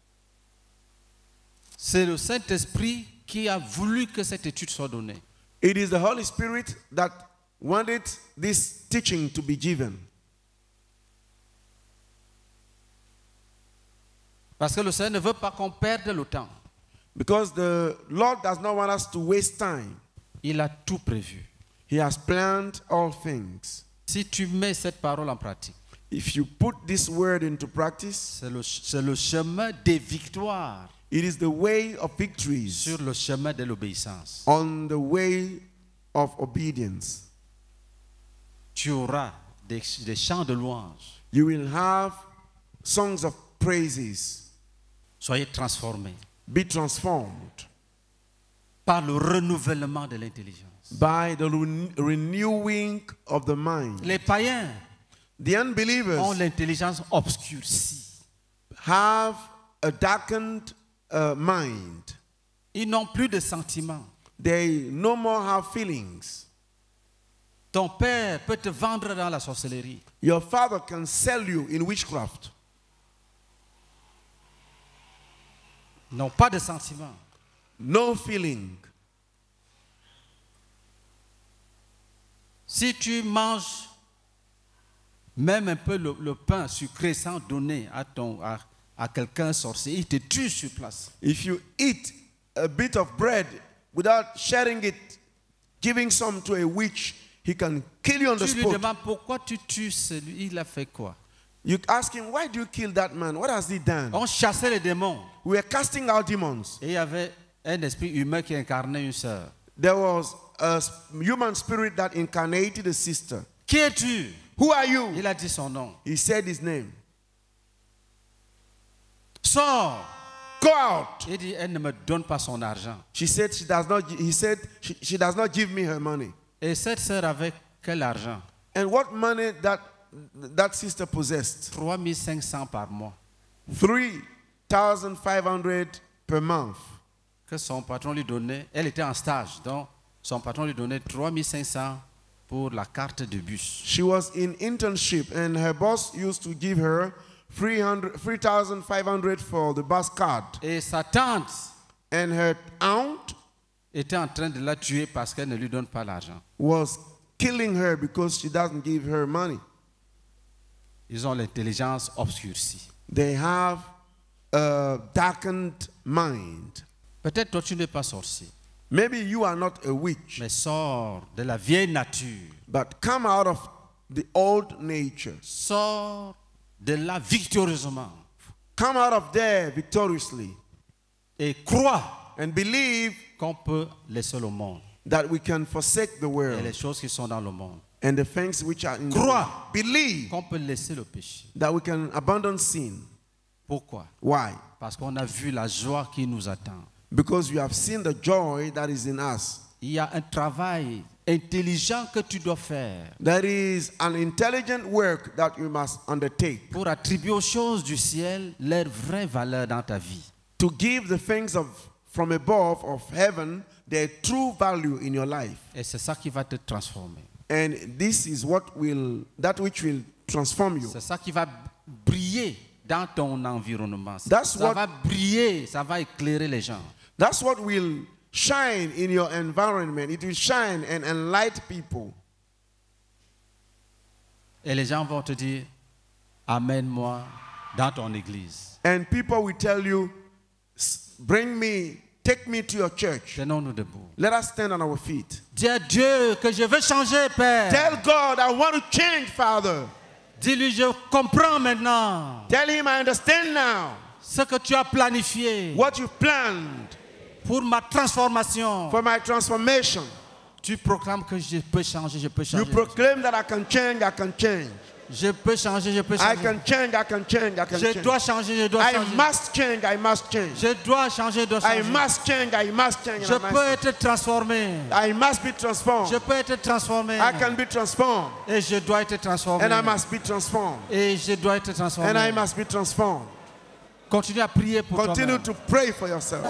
C'est le Saint-Esprit qui a voulu que cette étude soit donnée. It is the Holy Spirit that wanted this teaching to be given. Parce que le Seigneur ne veut pas qu'on perde le temps. Because the Lord does not want us to waste time. Il a tout prévu. He has planned all things. Si tu mets cette parole en pratique, If you put this word into practice, c'est le, c'est le chemin des victoires it is the way of victories sur le chemin de l'obéissance. on the way of obedience. Tu auras des, des chants de louange. You will have songs of praises. Soyez transformés Be transformed par le renouvellement de l'intelligence. by the ren- renewing of the mind. Les païens The ont unbelievers l'intelligence obscurcie. have a darkened uh, mind. Ils n'ont plus de sentiments. They no more have feelings. Ton père peut te vendre dans la sorcellerie. Your father can sell you in witchcraft. Ils n'ont pas de sentiments. No feeling. Si tu manges même un peu le, le pain sucré sans donner à, ton, à, à quelqu'un sorcier, il te tue sur place. If you eat a bit of bread without sharing it, giving some to a witch, he can kill you on the Tu lui spot. demandes pourquoi tu tues celui, il a fait quoi? You ask him, why do you kill that man? What has he done? On chassait les démons. We were casting out demons. Et il y avait un esprit humain qui incarnait une sœur. There was a s- human spirit that incarnated a sister. Qui es-tu? Who are you? Il a dit son nom. He said his name. Sors. Go out. Il dit, elle ne me donne pas son argent. She said she does not. He said she, she does not give me her money. Et cette sœur avait quel argent? And what money that that sister possessed? trois mille cinq cents par mois. Three thousand five hundred per month. Que son patron lui donnait. Elle était en stage, donc son patron lui donnait trois mille cinq cents pour la carte de bus. She was in internship, and her boss used to give her three thousand five hundred for the bus card. Et sa tante And her aunt était en train de la tuer parce qu'elle ne lui donne pas l'argent. was killing her because she doesn't give her money. Ils ont l'intelligence obscurcie. they have a darkened mind. Peut-être toi tu n'es pas sorcier, Maybe you are not a witch, mais sors de la vieille nature. but come out of the old nature. Sors de là victorieusement Come out of there victoriously et crois and believe qu'on peut laisser le monde that we can forsake the et world les choses qui sont dans le monde. and the things which are in the Crois. world. Believe Qu'on peut laisser le péché. that we can abandon sin. Pourquoi? Why? Parce qu'on a vu la joie qui nous attend. Because you have seen the joy that is in us. Il y a un travail intelligent que tu dois faire There is an intelligent work that you must undertake pour attribuer aux choses du ciel leur vraie valeur dans ta vie. to give the things of from above of heaven their true value in your life. Et c'est ça qui va te transformer. And this is what will that which will transform you. C'est ça qui va briller dans ton environnement. That's Ça what- va briller, ça va éclairer les gens. That's what will shine in your environment. It will shine and enlighten people. Et les gens vont te dire, amène-moi dans ton église. And people will tell you, "S- bring me, take me to your church." Tenons-nous debout. Let us stand on our feet. Dis à Dieu que je veux changer, Père. Tell God, I want to change, Father. Dis-lui, je comprends maintenant Tell him I understand now ce que tu as planifié what you planned pour ma transformation. for my transformation. Tu proclames que je peux changer, je peux You changer. proclaim that I can change, I can change. Je peux changer, je peux I changer. can change, I can change, I can Je change. dois changer, je dois I changer. must change, I must change. Je dois changer, je dois I changer. must change, I must change. Je and I peux must- être transformé. I must be transformed. Je peux être transformé. I can be transformed. Et je dois être transformé. And I must be transformed. Et je dois être transformé. And I must be transformed. Continue à prier pour Continue toi-même. to pray for yourself.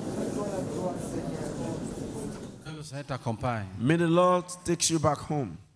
Que le Seigneur t'accompagne. May the Lord take you back home.